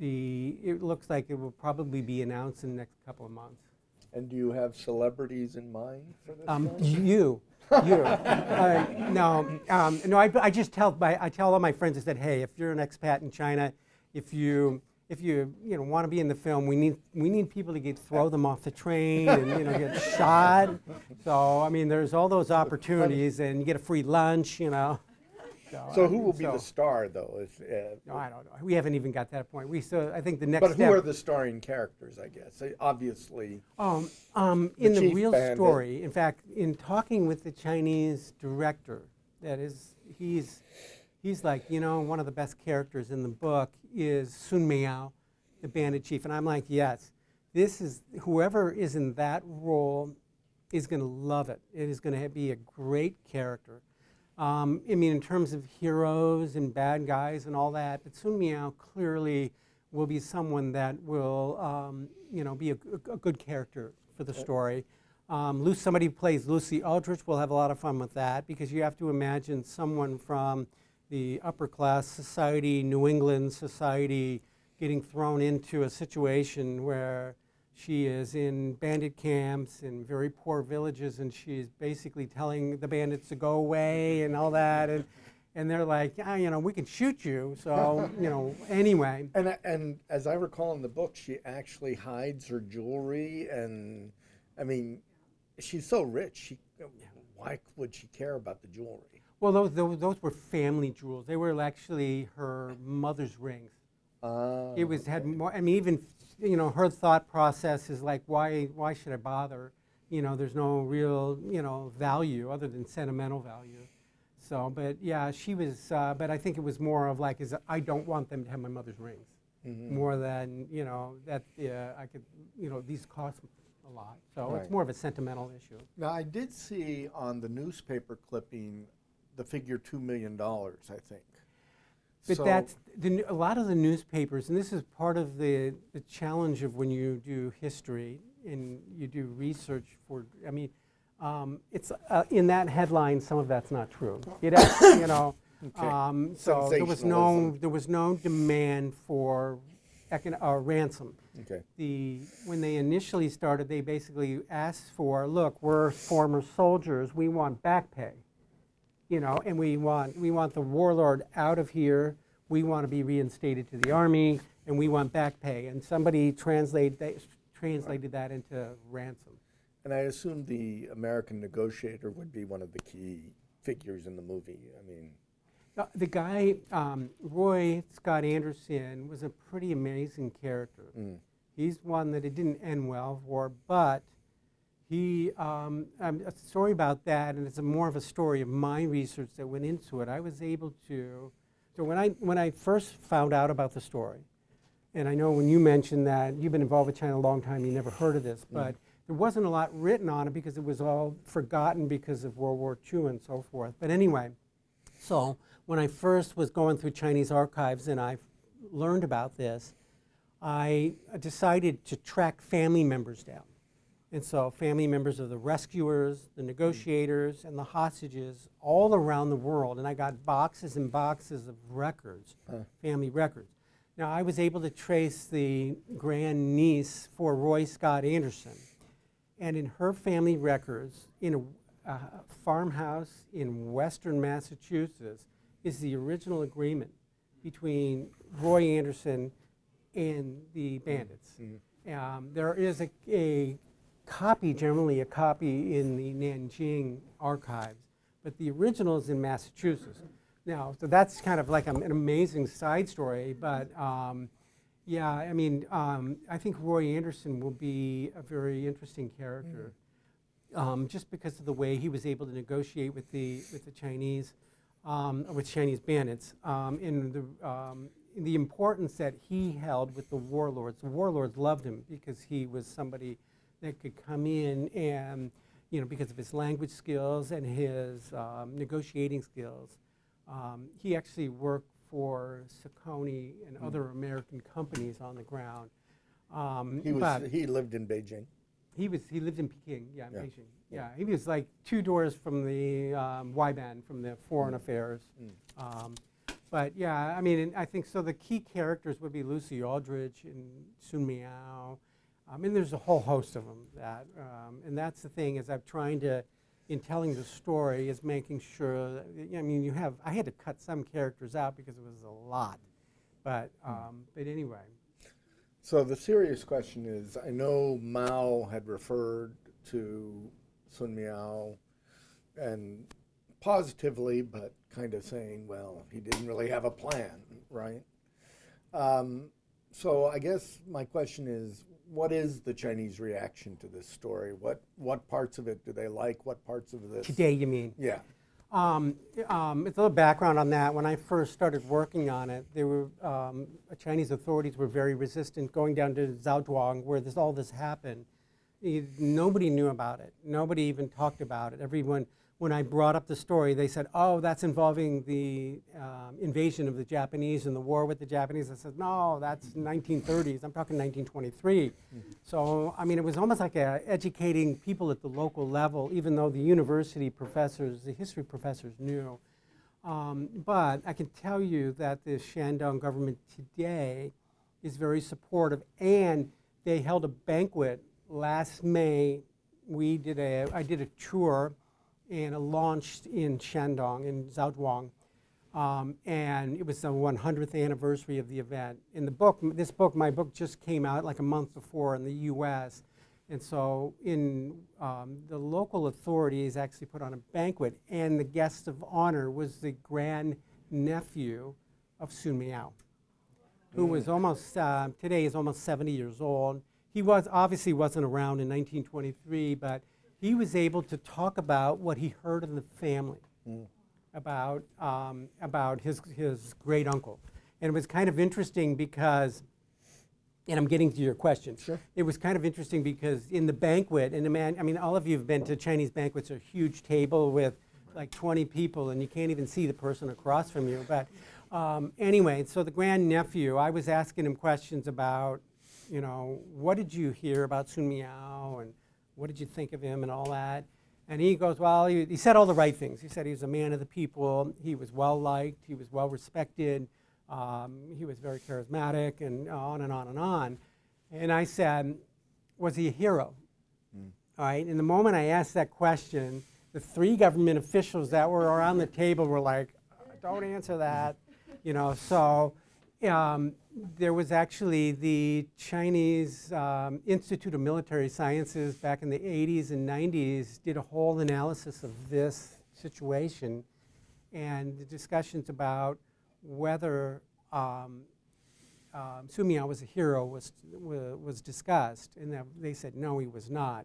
the it looks like it will probably be announced in the next couple of months. And do you have celebrities in mind for this Um, one? you, you. uh, no, um, no. I, I just tell my I tell all my friends. I said, hey, if you're an expat in China, if you if you you know want to be in the film, we need we need people to get throw them off the train and you know get shot. So I mean, there's all those opportunities, and you get a free lunch. You know. So, So I who mean, will be so, the star, though? If, uh, No, I don't know. We haven't even got that point. We so I think the next. but who step, are the starring characters, I guess? They obviously. Um, um, The in the chief real bandit. story, in fact, in talking with the Chinese director, that is, he's, he's like, you know, one of the best characters in the book is Sun Miao, the bandit chief. And I'm like, yes, this is, whoever is in that role is going to love it. It is going to be a great character. Um, I mean, in terms of heroes and bad guys and all that, but Sun Miao clearly will be someone that will, um, you know, be a, a good character for the story. Um, Lu somebody who plays Lucy Aldrich will have a lot of fun with that because you have to imagine someone from the upper class society, New England society, getting thrown into a situation where she is in bandit camps in very poor villages, and she's basically telling the bandits to go away and all that, and and they're like, ah, you know, we can shoot you. So you know, anyway. And and as I recall in the book, she actually hides her jewelry, and I mean, she's so rich. She, why would she care about the jewelry? Well, those those, those were family jewels. They were actually her mother's rings. Uh, It was had more. I mean, even you know, her thought process is like, why why should I bother? You know, there's no real you know value other than sentimental value. So, but yeah, she was. Uh, but I think it was more of like, is I don't want them to have my mother's rings, mm-hmm. more than you know that uh, I could. You know, these cost a lot, so Right. it's more of a sentimental issue. Now, I did see on the newspaper clipping the figure two million dollars, I think. But So- that's the, a lot of the newspapers, and this is part of the, the challenge of when you do history and you do research for, I mean, um, it's uh, in that headline, some of that's not true. It actually, you know, Okay. um, so there was no Sensationalism. there was no demand for econ uh, ransom. Okay. The when they initially started, they basically asked for, look, we're former soldiers, we want back pay. You know, and we want we want the warlord out of here. We want to be reinstated to the army, and we want back pay. And somebody translate they translated that into ransom. And I assume the American negotiator would be one of the key figures in the movie. I mean, Uh, the guy um, Roy Scott Anderson was a pretty amazing character. mm. He's one that it didn't end well for, but he um, um, a story about that, and it's a more of a story of my research that went into it. I was able to, so when I when I first found out about the story, and I know when you mentioned that you've been involved with China a long time, you never heard of this, but there wasn't a lot written on it because it was all forgotten because of World War Two and so forth. But anyway, so when I first was going through Chinese archives and I learned about this, I decided to track family members down. And so family members of the rescuers, the negotiators, and the hostages all around the world. And I got boxes and boxes of records, Huh. family records. Now, I was able to trace the grandniece for Roy Scott Anderson. And in her family records, in a, a farmhouse in western Massachusetts, is the original agreement between Roy Anderson and the bandits. Mm-hmm. Um, there is a, a copy, generally a copy in the Nanjing archives, but the original is in Massachusetts. Now, so that's kind of like an amazing side story, but um, yeah, I mean, um, I think Roy Anderson will be a very interesting character, mm. um, just because of the way he was able to negotiate with the with the Chinese, um, with Chinese bandits, um, and the um, in the importance that he held with the warlords. The warlords loved him because he was somebody that could come in and, you know, because of his language skills and his um, negotiating skills. Um, he actually worked for Saucony and mm. other American companies on the ground. Um, he was but he lived in Beijing. He was he lived in Peking, yeah, in Yeah. Beijing. Yeah, he was like two doors from the um, Y-band, from the Foreign Mm. Affairs. Mm. Um, But yeah, I mean, and I think so. The key characters would be Lucy Aldridge and Sun Miao. I mean, there's a whole host of them. That, um, and that's the thing is I'm trying to, in telling the story, is making sure. That, I mean, you have. I had to cut some characters out because it was a lot. But um, but anyway. So the serious question is, I know Mao had referred to Sun Miao, and positively, but kind of saying, well, he didn't really have a plan, right? Um, so I guess my question is, what is the Chinese reaction to this story? What what parts of it do they like? What parts of this? Today, you mean? Yeah. Um, um, it's a little background on that. When I first started working on it, there were um, Chinese authorities were very resistant going down to Zhaozhuang, where this, all this happened. It, nobody knew about it. Nobody even talked about it. Everyone, when I brought up the story, they said, "Oh, that's involving the um, invasion of the Japanese and the war with the Japanese." I said, "No, that's nineteen thirties. I'm talking nineteen twenty-three." Mm-hmm. So, I mean, it was almost like a, educating people at the local level, even though the university professors, the history professors knew. Um, but I can tell you that the Shandong government today is very supportive, and they held a banquet last May. We did a, I did a tour. And it launched in Shandong, in Zhaozhuang, um, and it was the one hundredth anniversary of the event. In the book, this book, my book just came out like a month before in the U S, and so in um, the local authorities actually put on a banquet, and the guest of honor was the grand-nephew of Sun Miao, who was almost, uh, today is almost seventy years old. He was, obviously wasn't around in nineteen twenty-three, but he was able to talk about what he heard in the family, mm. about, um, about his, his great uncle. And it was kind of interesting because, and I'm getting to your question. Sure. It was kind of interesting because in the banquet, and the man, I mean, all of you have been to Chinese banquets, a huge table with like twenty people, and you can't even see the person across from you. But um, anyway, so the grandnephew, I was asking him questions about, you know, what did you hear about Sun Miao, and what did you think of him and all that? And he goes, well, he, he said all the right things. He said he was a man of the people. He was well-liked. He was well-respected. Um, he was very charismatic, and on and on and on. And I said, was he a hero? Mm. All right. And the moment I asked that question, the three government officials that were around the table were like, don't answer that. You know, so um, there was actually the Chinese um, Institute of Military Sciences back in the eighties and nineties did a whole analysis of this situation, and the discussions about whether um, um, Sun Miao was a hero was, was discussed, and that they said no, he was not.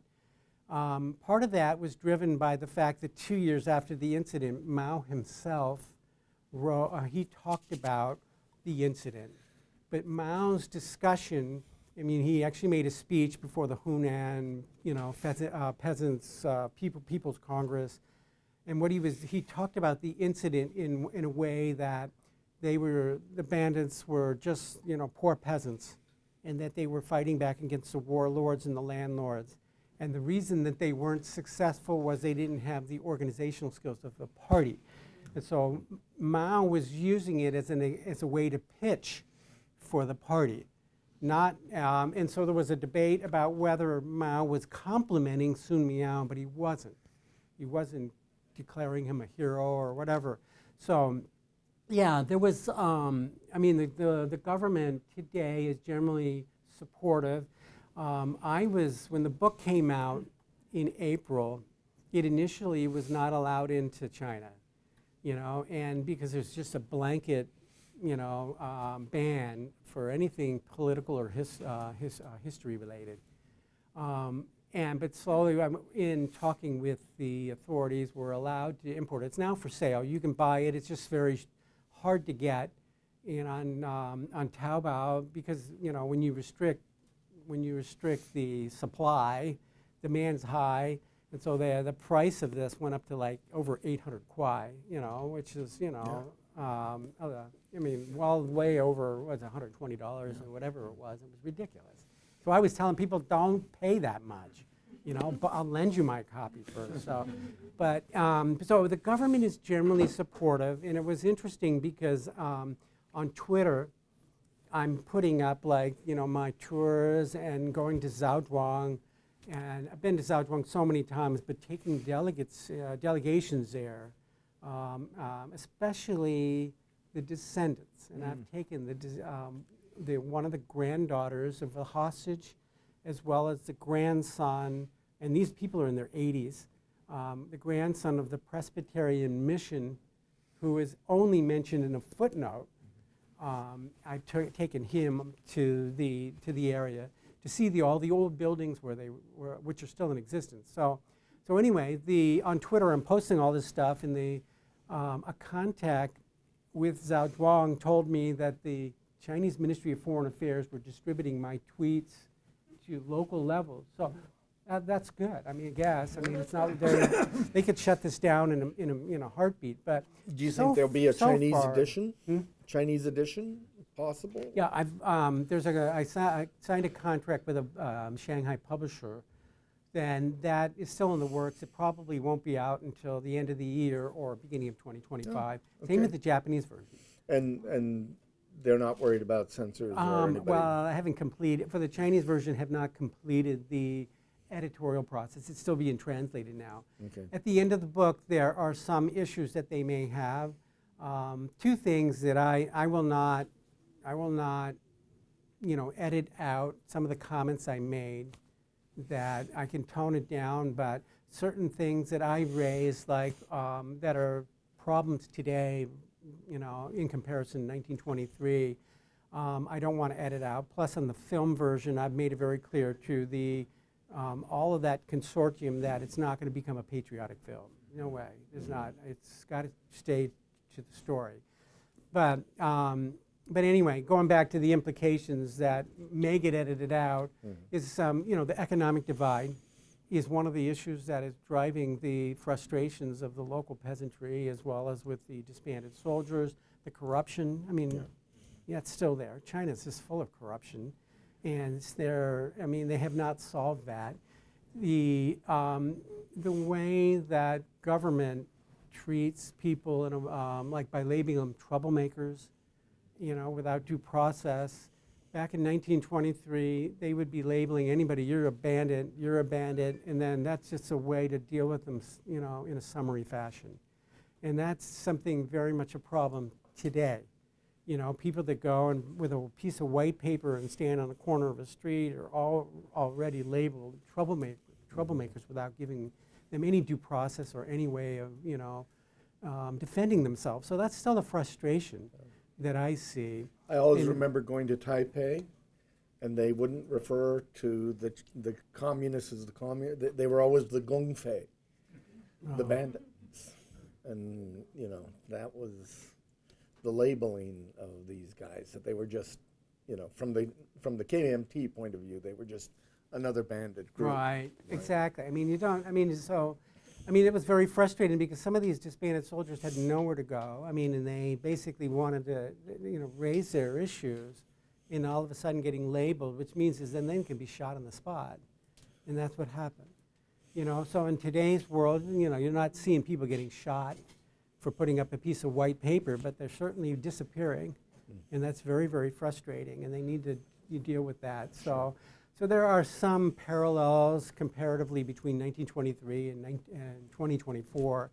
Um, part of that was driven by the fact that two years after the incident, Mao himself wrote, uh, he talked about the incident. But Mao's discussion, I mean, he actually made a speech before the Hunan, you know, pheasant, uh, peasants, uh, people, People's Congress, and what he was, he talked about the incident in in a way that they were, the bandits were just, you know, poor peasants, and that they were fighting back against the warlords and the landlords. And the reason that they weren't successful was they didn't have the organizational skills of the party. And so Mao was using it as, an, as a way to pitch for the party. Not, um, and so there was a debate about whether Mao was complimenting Sun Miao, but he wasn't. He wasn't declaring him a hero or whatever. So yeah, there was, um, I mean, the, the, the government today is generally supportive. Um, I was, when the book came out in April, it initially was not allowed into China, you know, and because there's just a blanket, you know, um, ban for anything political or his, uh, his, uh, history related. Um, and, but slowly, I'm in talking with the authorities, we're allowed to import it. It's now for sale. You can buy it. It's just very hard to get in on, um, on Taobao because, you know, when you restrict when you restrict the supply, demand's high, and so the the price of this went up to like over eight hundred kwai, you know, which is, you know, yeah. um, uh, I mean, well, way over, what was it, one hundred twenty dollars yeah. or whatever it was. It was ridiculous. So I was telling people, don't pay that much, You know, but I'll lend you my copy first. So, but um, so the government is generally supportive, and it was interesting because um, on Twitter, I'm putting up like you know my tours and going to Zhaozhuang, and I've been to Zhaozhuang so many times, but taking delegates, uh, delegations there, um, um, especially the descendants, and mm. I've taken the um, the one of the granddaughters of a hostage, as well as the grandson. And these people are in their eighties. Um, the grandson of the Presbyterian mission, who is only mentioned in a footnote. Um, I've taken him to the to the area to see the all the old buildings where they were, which are still in existence. So, so anyway, the on Twitter I'm posting all this stuff, and the um, a contact with Zhaozhuang told me that the Chinese Ministry of Foreign Affairs were distributing my tweets to local levels. So. Uh, that's good. I mean, I guess. I mean, it's not. They could shut this down in a, in a in a heartbeat. But do you so think there'll be a so Chinese far, edition? Hmm? Chinese edition possible? Yeah, I've um, there's a I, si I signed a contract with a um, Shanghai publisher. Then that is still in the works. It probably won't be out until the end of the year or beginning of twenty twenty-five. Oh, okay. Same with the Japanese version. And and they're not worried about censors um, or anybody? Well, I haven't completed for the Chinese version. Have not completed the editorial process. It's still being translated now. Okay. At the end of the book, there are some issues that they may have. Um, two things that I, I will not, I will not, you know, edit out some of the comments I made. That I can tone it down, but certain things that I raised, like um, that are problems today, you know, in comparison to nineteen twenty-three, um, I don't want to edit out. Plus, on the film version, I've made it very clear to the Um, all of that consortium that it's not going to become a patriotic film. No way. It's not. It's got to stay to the story. But um, but anyway, going back to the implications that may get edited out, mm-hmm. is um, you know the economic divide is one of the issues that is driving the frustrations of the local peasantry, as well as with the disbanded soldiers, the corruption. I mean, yeah, yeah it's still there. China's just full of corruption. And they're, I mean, they have not solved that. The, um, the way that government treats people, in a, um, like by labeling them troublemakers, you know, without due process. Back in nineteen twenty-three, they would be labeling anybody, you're a bandit, you're a bandit, and then that's just a way to deal with them, you know, in a summary fashion. And that's something very much a problem today. You know, people that go and with a piece of white paper and stand on the corner of a street are all already labeled troublemakers, troublemakers without giving them any due process or any way of, you know, um, defending themselves. So that's still a frustration that I see. I always and remember going to Taipei, and they wouldn't refer to the the communists as the communists. They, they were always the gongfei, oh. the bandits, and you know that was the labeling of these guys, that they were just, you know, from the from the K M T point of view, they were just another bandit group. Right, right. Exactly. I mean, you don't, I mean, so, I mean, it was very frustrating because some of these disbanded soldiers had nowhere to go. I mean, and they basically wanted to, you know, raise their issues, and all of a sudden getting labeled, which means is then they can be shot on the spot. And that's what happened. You know, so in today's world, you know, you're not seeing people getting shot for putting up a piece of white paper, but they're certainly disappearing, mm. and that's very, very frustrating, and they need to you deal with that. So, so there are some parallels comparatively between nineteen twenty-three and, and twenty twenty-four,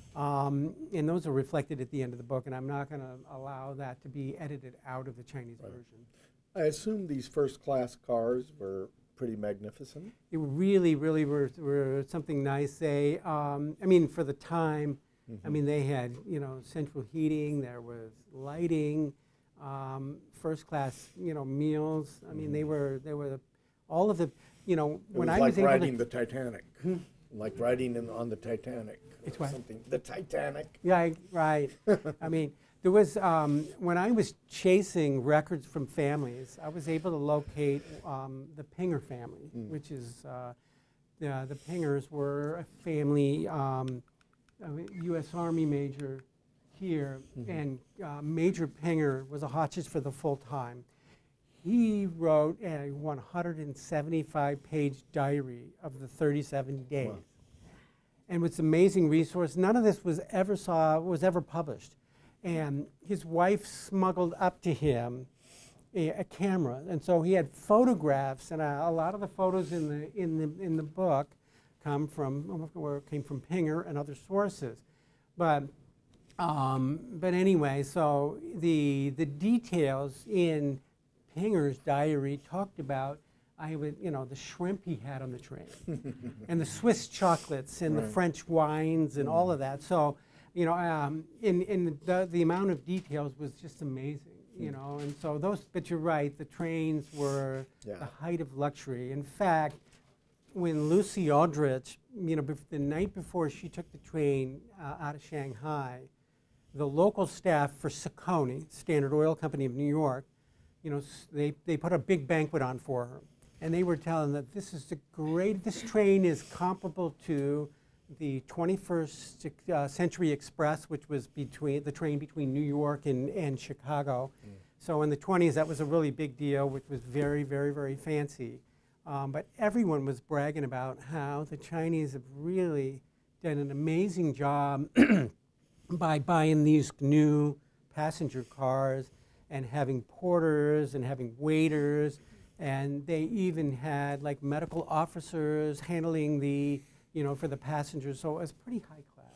um, and those are reflected at the end of the book, and I'm not going to allow that to be edited out of the Chinese right. version. I assume these first-class cars were pretty magnificent. It really, really were, were something nice. They, um, I mean, for the time. Mm-hmm. I mean, they had, you know, central heating, there was lighting, um, first class, you know, meals. I mean, mm-hmm. they were, they were, the, all of the, you know, it when was I like was able riding to, the Titanic, hmm? like riding in, on the Titanic. It's or what? Something. The Titanic. Yeah, I, right. I mean, there was, um, when I was chasing records from families, I was able to locate um, the Pinger family, mm. which is, uh, the, the Pingers were a family, um, a U S Army major here, mm-hmm. and uh, Major Pinger was a hostage for the full time. he wrote a one hundred seventy-five page diary of the thirty-seven days. Wow. And it's an amazing resource. None of this was ever saw was ever published. And his wife smuggled up to him a, a camera, and so he had photographs, and a, a lot of the photos in the in the in the book come from or came from Pinger and other sources. But um, but anyway, so the the details in Pinger's diary talked about I would you know the shrimp he had on the train, and the Swiss chocolates and right. the French wines and mm. all of that. So you know, um, in in the the amount of details was just amazing. You know, and so those. But you're right. The trains were yeah. the height of luxury. In fact, when Lucy Aldrich, you know, bef the night before she took the train uh, out of Shanghai, the local staff for Saucony, Standard Oil Company of New York, you know, they, they put a big banquet on for her. And they were telling that this is the great, this train is comparable to the twenty-first uh, century Express, which was between the train between New York and, and Chicago. Mm. So in the twenties, that was a really big deal, which was very, very, very fancy. Um, but everyone was bragging about how the Chinese have really done an amazing job by buying these new passenger cars and having porters and having waiters. And they even had like medical officers handling the, you know, for the passengers. So it was pretty high class.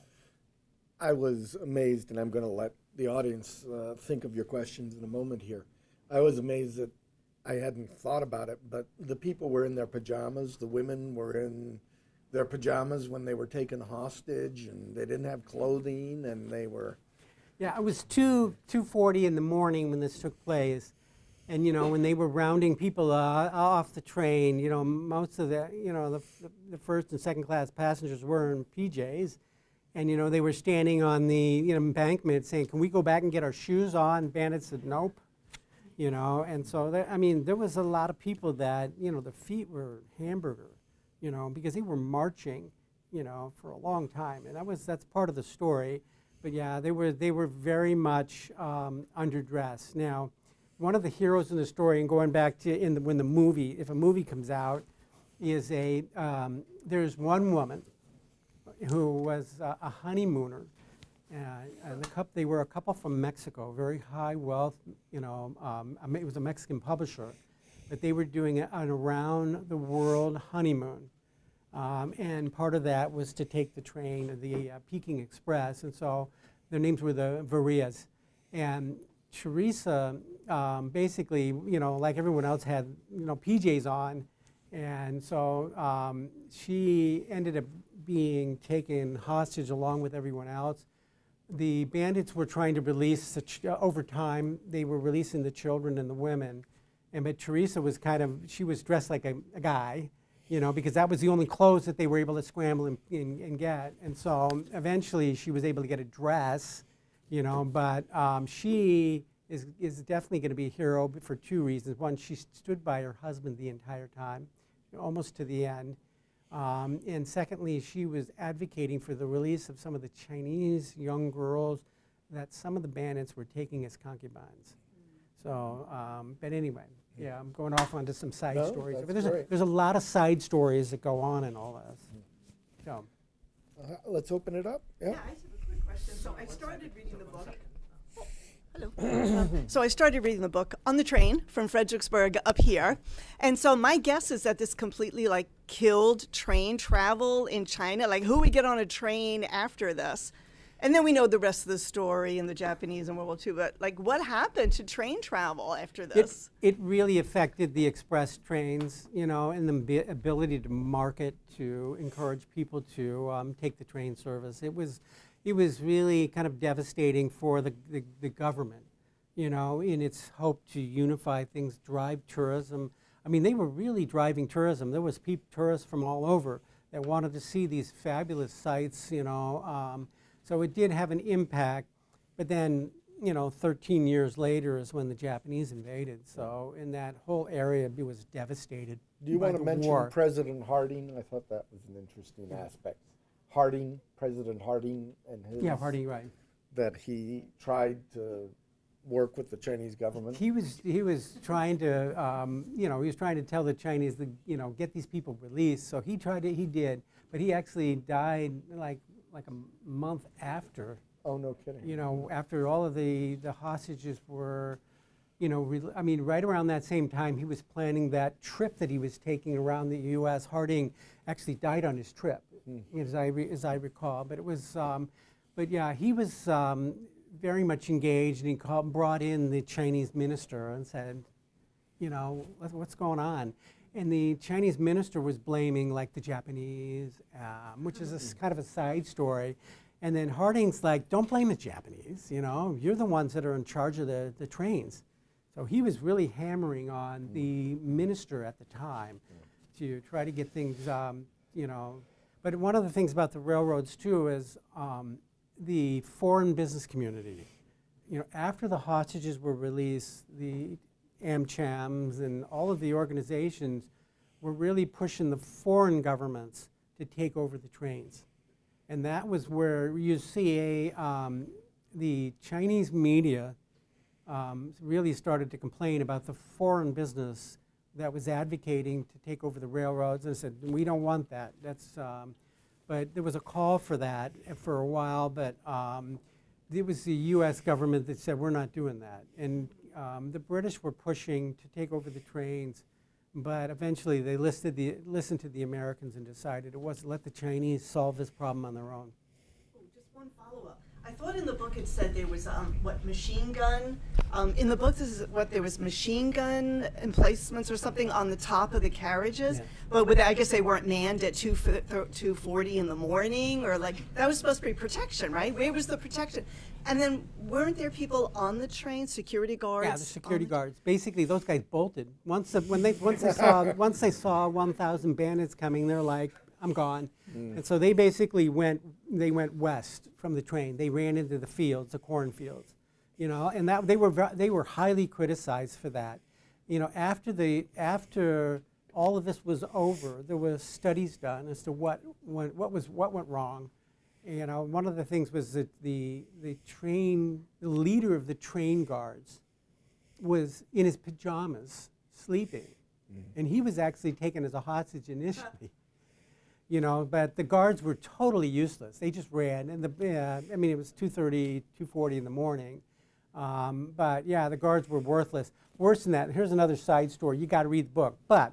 I was amazed, and I'm going to let the audience uh, think of your questions in a moment here. I was amazed that I hadn't thought about it, but the people were in their pajamas. The women were in their pajamas when they were taken hostage, and they didn't have clothing, and they were... Yeah, it was two forty in the morning when this took place. And, you know, when they were rounding people uh, off the train, you know, most of the, you know, the, the first and second class passengers were in P Js. And, you know, they were standing on the, you know, embankment saying, can we go back and get our shoes on? Bandits said, nope. You know, and so, there, I mean, there was a lot of people that, you know, the feet were hamburger, you know, because they were marching, you know, for a long time. And that was, that's part of the story. But, yeah, they were, they were very much um, underdressed. Now, one of the heroes in the story, and going back to in the, when the movie, if a movie comes out, is a, um, there's one woman who was uh, a honeymooner. Uh, and the couple, they were a couple from Mexico, very high wealth, you know, um, it was a Mexican publisher, but they were doing an around the world honeymoon. Um, and part of that was to take the train, the uh, Peking Express, and so their names were the Varias. And Teresa um, basically, you know, like everyone else had, you know, P Js on, and so um, she ended up being taken hostage along with everyone else. The bandits were trying to release, the ch uh, over time, they were releasing the children and the women, and but Teresa was kind of, she was dressed like a, a guy, you know, because that was the only clothes that they were able to scramble and, and, and get, and so eventually she was able to get a dress, you know, but um, she is, is definitely going to be a hero for two reasons. One, she stood by her husband the entire time, almost to the end. Um, and secondly, she was advocating for the release of some of the Chinese young girls that some of the bandits were taking as concubines. So, um, but anyway, yeah, I'm going off onto some side no, stories. That's but there's great. a, there's a lot of side stories that go on in all this. So, uh, let's open it up. Yeah. Yeah, I just have a quick question. So I started reading the book. Hello. um, so I started reading the book on the train from Fredericksburg up here. And so my guess is that this completely like killed train travel in China. Like who would get on a train after this? And then we know the rest of the story and the Japanese in World War Two. But like what happened to train travel after this? It, it really affected the express trains, you know, and the ability to market, to encourage people to um, take the train service. It was It was really kind of devastating for the, the, the government, you know, in its hope to unify things, drive tourism. I mean, they were really driving tourism. There was people, tourists from all over that wanted to see these fabulous sites, you know. Um, so it did have an impact. But then, you know, thirteen years later is when the Japanese invaded. So in that whole area, it was devastated. Do you by want to the mention war. President Harding? I thought that was an interesting Yeah. aspect. Harding, President Harding, and his... Yeah, Harding, right. That he tried to work with the Chinese government? He was he was trying to um, you know he was trying to tell the Chinese to you know get these people released. So he tried to he did, but he actually died like like a month after. Oh, no kidding. You know, after all of the the hostages were, you know, re I mean, right around that same time, he was planning that trip that he was taking around the U S Harding actually died on his trip, mm. as I re as I recall. But it was, um, but yeah, he was um, very much engaged, and he called, brought in the Chinese minister and said, you know, what's going on? And the Chinese minister was blaming like the Japanese, um, which is a s kind of a side story. And then Harding's like, don't blame the Japanese, you know, you're the ones that are in charge of the, the trains. So he was really hammering on mm. the minister at the time mm. to try to get things, um, you know. But one of the things about the railroads, too, is um, the foreign business community. You know, after the hostages were released, the AmChams and all of the organizations were really pushing the foreign governments to take over the trains. And that was where you see a, um, the Chinese media um, really started to complain about the foreign business that was advocating to take over the railroads, and said, we don't want that. That's, um, but there was a call for that for a while, but um, it was the U S government that said, we're not doing that. And um, the British were pushing to take over the trains, but eventually they listed the, listened to the Americans and decided it wasn't, let the Chinese solve this problem on their own. Oh, just one follow-up. I thought in the book it said there was, um, what, machine gun? Um, in the book, this is what, there was machine gun emplacements or something on the top of the carriages, yeah. But with, I guess they weren't manned at two forty in the morning, or like, that was supposed to be protection, right? Where was the protection? And then weren't there people on the train, security guards? Yeah, the security the guards. Basically, those guys bolted. Once the, when they once they saw once they saw one thousand bandits coming, they're like, I'm gone. Mm. And so they basically went they went west from the train. They ran into the fields, the cornfields, you know, and that they were they were highly criticized for that. You know, after the after all of this was over, there was studies done as to what went, what was what went wrong. You know, one of the things was that the the train the leader of the train guards was in his pajamas sleeping, mm. and he was actually taken as a hostage initially. You know, but the guards were totally useless. They just ran, and the uh, I mean, it was two thirty, two forty in the morning. Um, but yeah, the guards were worthless. Worse than that, here's another side story. You got to read the book. But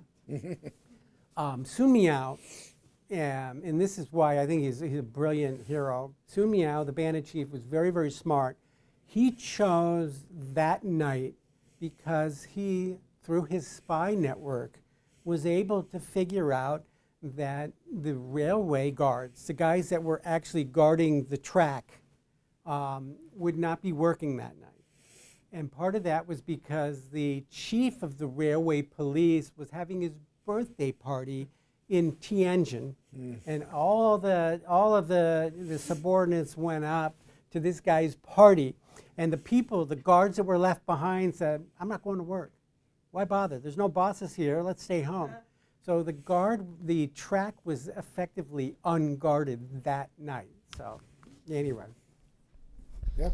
um, Sun Miao, um, and this is why I think he's, he's a brilliant hero. Sun Miao, the bandit chief, was very, very smart. He chose that night because he, through his spy network, was able to figure out that the railway guards, the guys that were actually guarding the track, um, would not be working that night. And part of that was because the chief of the railway police was having his birthday party in Tianjin, mm. and all the all of the the subordinates went up to this guy's party, and the people, the guards that were left behind, said, "I'm not going to work. Why bother? There's no bosses here. Let's stay home." Uh, so the guard, the track was effectively unguarded that night. So, anyway. Yeah.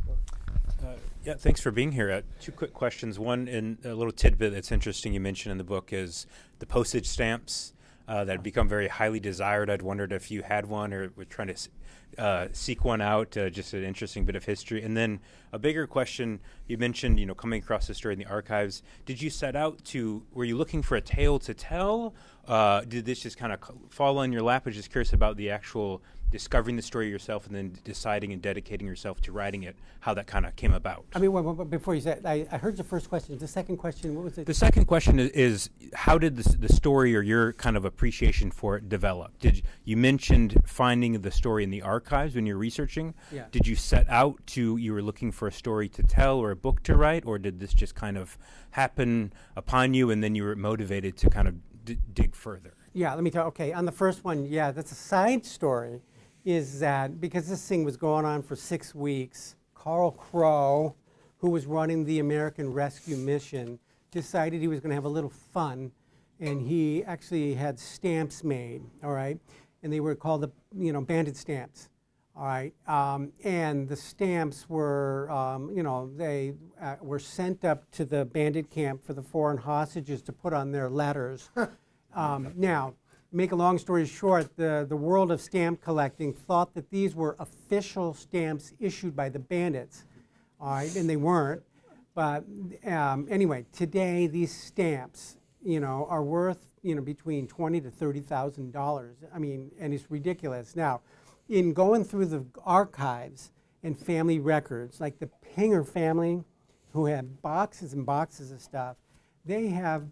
Uh, yeah, thanks for being here. Uh, two quick questions. One, and a little tidbit that's interesting you mentioned in the book is the postage stamps uh, that have become very highly desired. I'd wondered if you had one or were trying to uh, seek one out, uh, just an interesting bit of history. And then a bigger question, you mentioned, you know, coming across the story in the archives. Did you set out to, were you looking for a tale to tell? Uh, did this just kind of fall on your lap? I was just curious about the actual discovering the story yourself and then deciding and dedicating yourself to writing it, how that kind of came about. I mean, well, well, before you said, I, I heard the first question. The second question, what was it? The second question is, is how did the, the story or your kind of appreciation for it develop? Did you, you mentioned finding the story in the archives when you're researching. Yeah. Did you set out to, you were looking for a story to tell or a book to write, or did this just kind of happen upon you and then you were motivated to kind of d dig further? Yeah, let me tell, okay, on the first one, yeah, that's a side story. Is that because this thing was going on for six weeks, Carl Crow, who was running the American Rescue Mission, decided he was going to have a little fun, and he actually had stamps made, all right? And they were called the, you know, bandit stamps. All right, um, and the stamps were, um, you know, they uh, were sent up to the bandit camp for the foreign hostages to put on their letters. um, now, make a long story short, the, the world of stamp collecting thought that these were official stamps issued by the bandits, all right, and they weren't. But um, anyway, today these stamps, you know, are worth, you know, between twenty to thirty thousand dollars. I mean, and it's ridiculous. Now, in going through the archives and family records, like the Pinger family, who have boxes and boxes of stuff, they have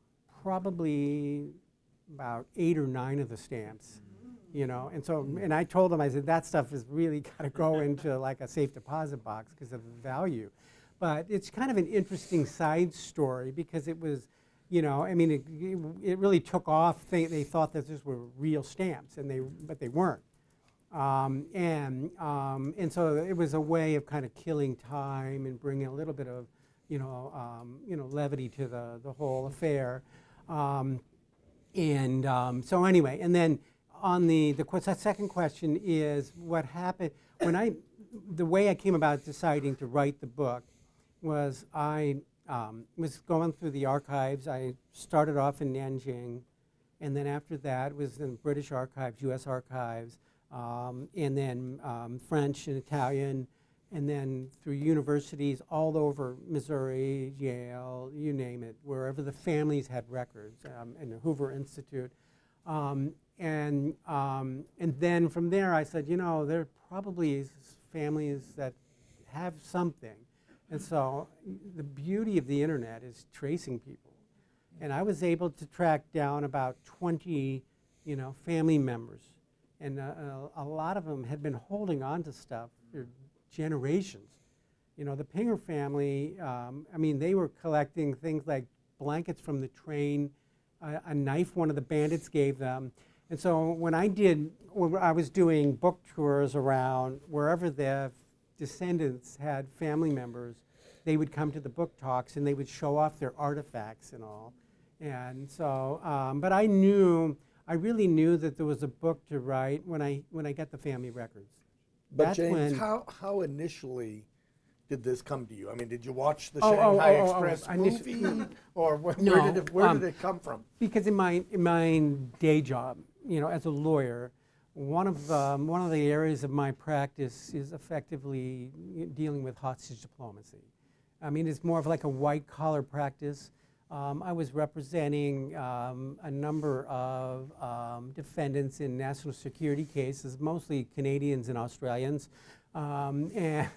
probably about eight or nine of the stamps, you know. And so, and I told them, I said, that stuff is really got to go into like a safe deposit box because of the value. But it's kind of an interesting side story because it was, you know, I mean, it, it really took off. They, they thought that these were real stamps, and they, but they weren't. Um, and, um, and so it was a way of kind of killing time and bringing a little bit of, you know, um, you know, levity to the, the whole affair. Um, and um, so anyway, and then on the, the qu second question is what happened when I, the way I came about deciding to write the book was I um, was going through the archives. I started off in Nanjing, and then after that was in British archives, U S archives, Um, and then um, French and Italian, and then through universities all over Missouri, Yale, you name it, wherever the families had records, um, and the Hoover Institute. Um, and, um, and then from there I said, you know, there probably is families that have something. And so the beauty of the internet is tracing people. And I was able to track down about twenty, you know, family members. And uh, a lot of them had been holding on to stuff for generations. You know, the Pinger family, um, I mean, they were collecting things like blankets from the train, uh, a knife one of the bandits gave them. And so when I did, when I was doing book tours around wherever their descendants had family members, they would come to the book talks and they would show off their artifacts and all. And so, um, but I knew, I really knew that there was a book to write when I when I got the family records. But That's James, when, how how initially did this come to you? I mean, did you watch the Oh, oh, Shanghai oh, oh, oh, Express I movie, or wh No, where did it where um, did it come from? because in my in my day job, you know, as a lawyer, one of um, one of the areas of my practice is effectively dealing with hostage diplomacy. I mean, it's more of like a white collar practice. Um, I was representing um, a number of um, defendants in national security cases, mostly Canadians and Australians. Um, and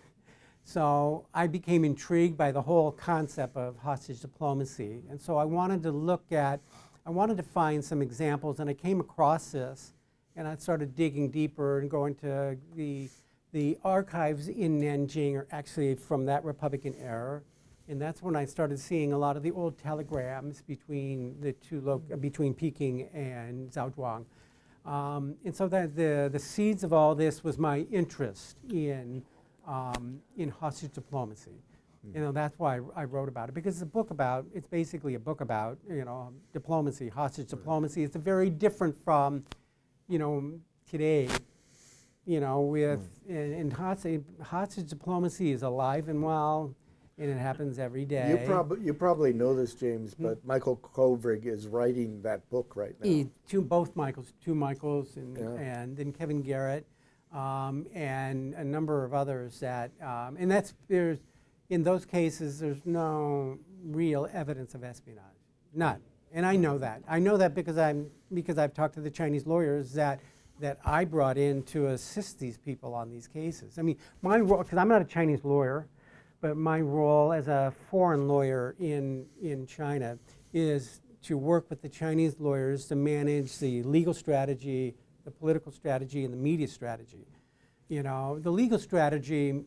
so I became intrigued by the whole concept of hostage diplomacy. And so I wanted to look at, I wanted to find some examples, and I came across this, and I started digging deeper and going to the, the archives in Nanjing are actually from that Republican era. And that's when I started seeing a lot of the old telegrams between the two, lo between Peking and Zhaozhuang. Um, and so that the, the seeds of all this was my interest in, um, in hostage diplomacy. Mm. You know, that's why I, I wrote about it, because it's a book about, it's basically a book about, you know, diplomacy, hostage diplomacy. It's a very different from, you know, today, you know, with, mm. and, and hostage, hostage diplomacy is alive and well. And it happens every day. You, prob you probably know this, James, Hmm? but Michael Kovrig is writing that book right now. He, two, both Michaels, two Michaels, and, Yeah. and then Kevin Garrett, um, and a number of others that, um, and that's, there's, in those cases, there's no real evidence of espionage, none. And I know that. I know that because I'm, because I've talked to the Chinese lawyers that, that I brought in to assist these people on these cases. I mean, my role, because I'm not a Chinese lawyer, but my role as a foreign lawyer in, in China is to work with the Chinese lawyers to manage the legal strategy, the political strategy, and the media strategy. You know, the legal strategy,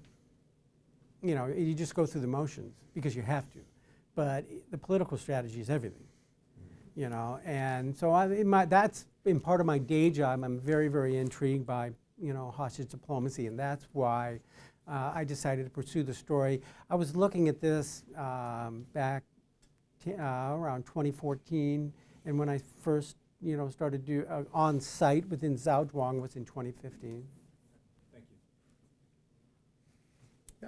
you know, you just go through the motions because you have to. But the political strategy is everything, you know. And so I, in my, that's in part of my day job. I'm very, very intrigued by, you know, hostage diplomacy, and that's why Uh, I decided to pursue the story. I was looking at this um, back t uh, around twenty fourteen, and when I first, you know, started do uh, on site within Zhaozhuang was in twenty fifteen. Thank you. Yeah.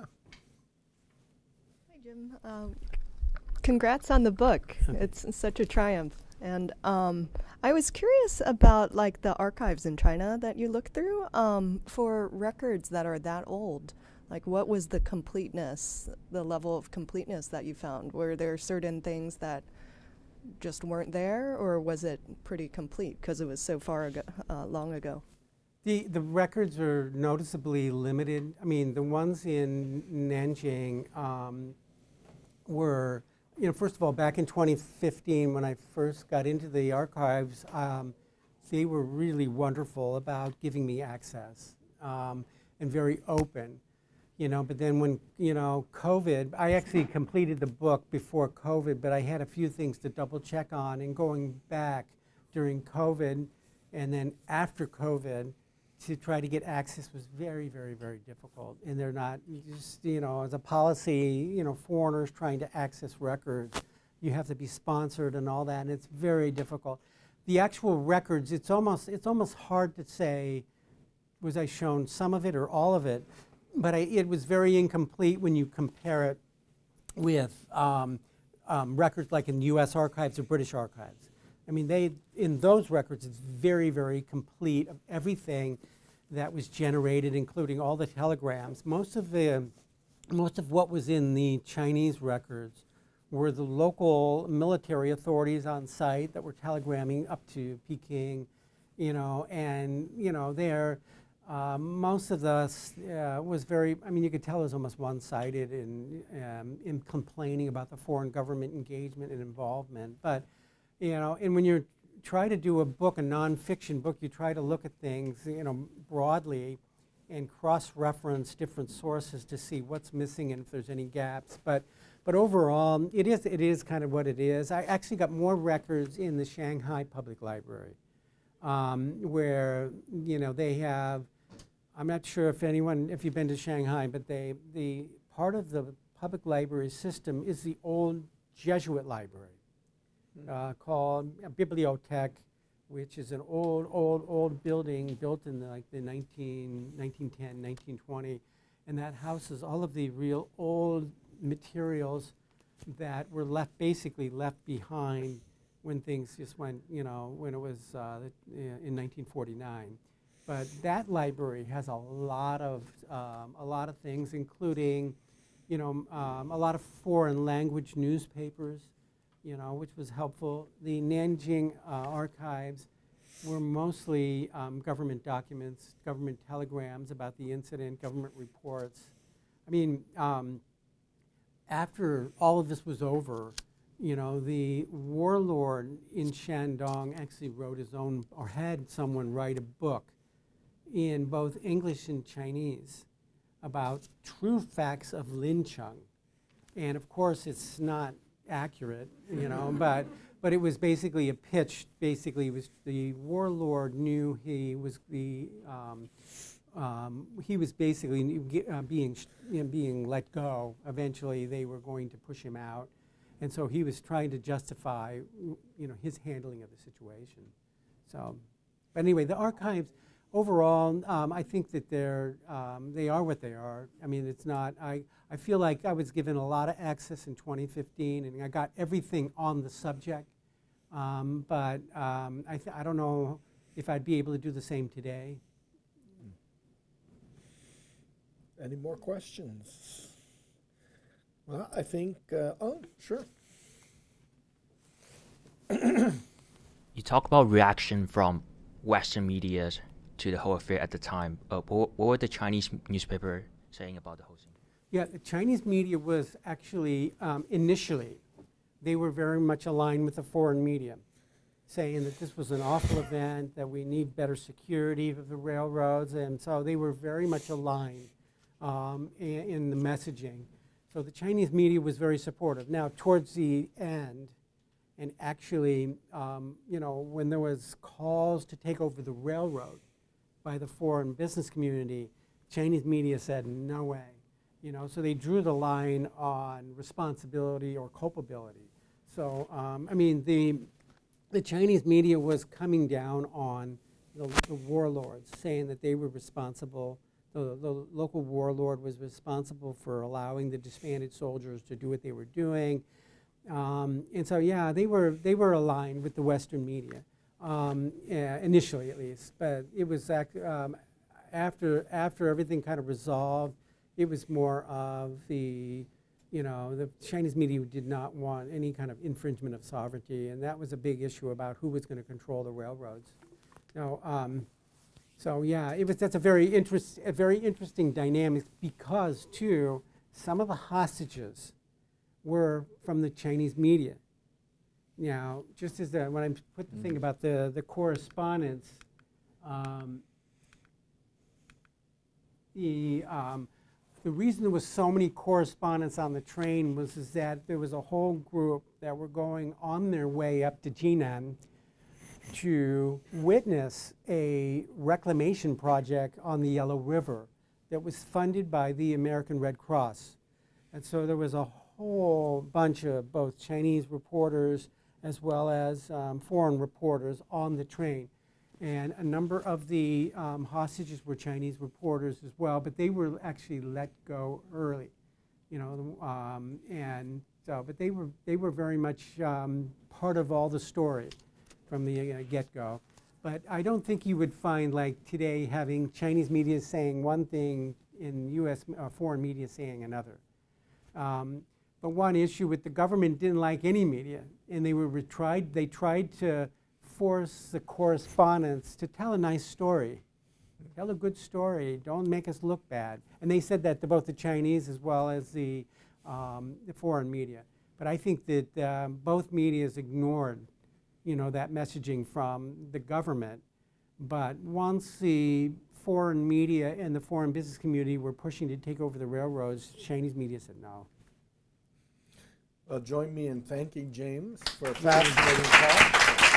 Hi, Jim. Um, congrats on the book. It's such a triumph. And um, I was curious about like the archives in China that you looked through um, for records that are that old. Like, what was the completeness, the level of completeness that you found? Were there certain things that just weren't there, or was it pretty complete because it was so far ago, uh, long ago? The, the records are noticeably limited. I mean, the ones in Nanjing um, were, you know, first of all, back in twenty fifteen, when I first got into the archives, um, they were really wonderful about giving me access um, and very open, you know. But then when, you know, COVID, I actually completed the book before COVID, but I had a few things to double check on, and going back during COVID and then after COVID, to try to get access was very, very, very difficult. And they're not, just, you know, as a policy, you know, foreigners trying to access records, you have to be sponsored and all that, and it's very difficult. The actual records, it's almost, it's almost hard to say, was I shown some of it or all of it, but I, it was very incomplete when you compare it with um, um, records like in U S archives or British archives. I mean, they, in those records, it's very, very complete of everything that was generated, including all the telegrams. Most of the, most of what was in the Chinese records were the local military authorities on site that were telegramming up to Peking, you know, and, you know, there, uh, most of this uh, was very, I mean, you could tell it was almost one-sided in, um, in complaining about the foreign government engagement and involvement. But, you know, and when you try to do a book, a nonfiction book, you try to look at things, you know, broadly and cross-reference different sources to see what's missing and if there's any gaps. But, but overall, it is, it is kind of what it is. I actually got more records in the Shanghai Public Library, um, where, you know, they have, I'm not sure if anyone, if you've been to Shanghai, but they, the part of the public library system is the old Jesuit library. Uh, called a Bibliothèque, which is an old, old, old building built in the, like the nineteen, nineteen ten, nineteen twenty, and that houses all of the real old materials that were left, basically left behind when things just went, you know, when it was uh, in nineteen forty-nine. But that library has a lot of, um, a lot of things, including, you know, um, a lot of foreign language newspapers, you know, which was helpful. The Nanjing uh, archives were mostly um, government documents, government telegrams about the incident, government reports. I mean, um, after all of this was over, you know, the warlord in Shandong actually wrote his own, or had someone write a book in both English and Chinese about true facts of lynching. And of course, it's not accurate, you know, but but it was basically a pitch. Basically, it was the warlord knew he was the um, um, he was basically uh, being you know, being let go. Eventually, they were going to push him out, and so he was trying to justify, you know, his handling of the situation. So, but anyway, the archives overall, um, I think that they're um, they are what they are. I mean, it's not. I I feel like I was given a lot of access in twenty fifteen, and I got everything on the subject. Um, but um, I th I don't know if I'd be able to do the same today. Any more questions? Well, I think. Uh, oh, sure. You talk about reaction from Western media to the whole affair at the time. Uh, what, what were the Chinese newspaper saying about the whole thing? Yeah, the Chinese media was actually, um, initially, they were very much aligned with the foreign media, saying that this was an awful event, that we need better security of the railroads, and so they were very much aligned um, in, in the messaging. So the Chinese media was very supportive. Now, towards the end, and actually, um, you know, when there was calls to take over the railroad by the foreign business community, Chinese media said, no way. You know, so they drew the line on responsibility or culpability. So, um, I mean, the, the Chinese media was coming down on the, the warlords, saying that they were responsible, the, the local warlord was responsible for allowing the disbanded soldiers to do what they were doing. Um, and so, yeah, they were, they were aligned with the Western media, um, yeah, initially at least. But it was act, um, after, after everything kind of resolved, it was more of the, you know, the Chinese media did not want any kind of infringement of sovereignty, and that was a big issue about who was going to control the railroads. Now, um, so yeah, it was, that's a very, interest, a very interesting dynamic because, too, some of the hostages were from the Chinese media. Now, just as the, when I put the mm. thing about the, the correspondence, um, the, um, the reason there was so many correspondents on the train was is that there was a whole group that were going on their way up to Jinan to witness a reclamation project on the Yellow River that was funded by the American Red Cross. And so there was a whole bunch of both Chinese reporters as well as um, foreign reporters on the train. And a number of the um, hostages were Chinese reporters as well, but they were actually let go early, you know. Um, and so, but they were they were very much um, part of all the story from the uh, get-go. But I don't think you would find, like today, having Chinese media saying one thing in U S uh, foreign media saying another. Um, but one issue with the government didn't like any media, and they were tried. They tried to force the correspondents to tell a nice story, tell a good story. Don't make us look bad. And they said that to both the Chinese as well as the, um, the foreign media. But I think that um, both medias ignored, you know, that messaging from the government. But once the foreign media and the foreign business community were pushing to take over the railroads, Chinese media said no. Well, join me in thanking James for a fascinating talk.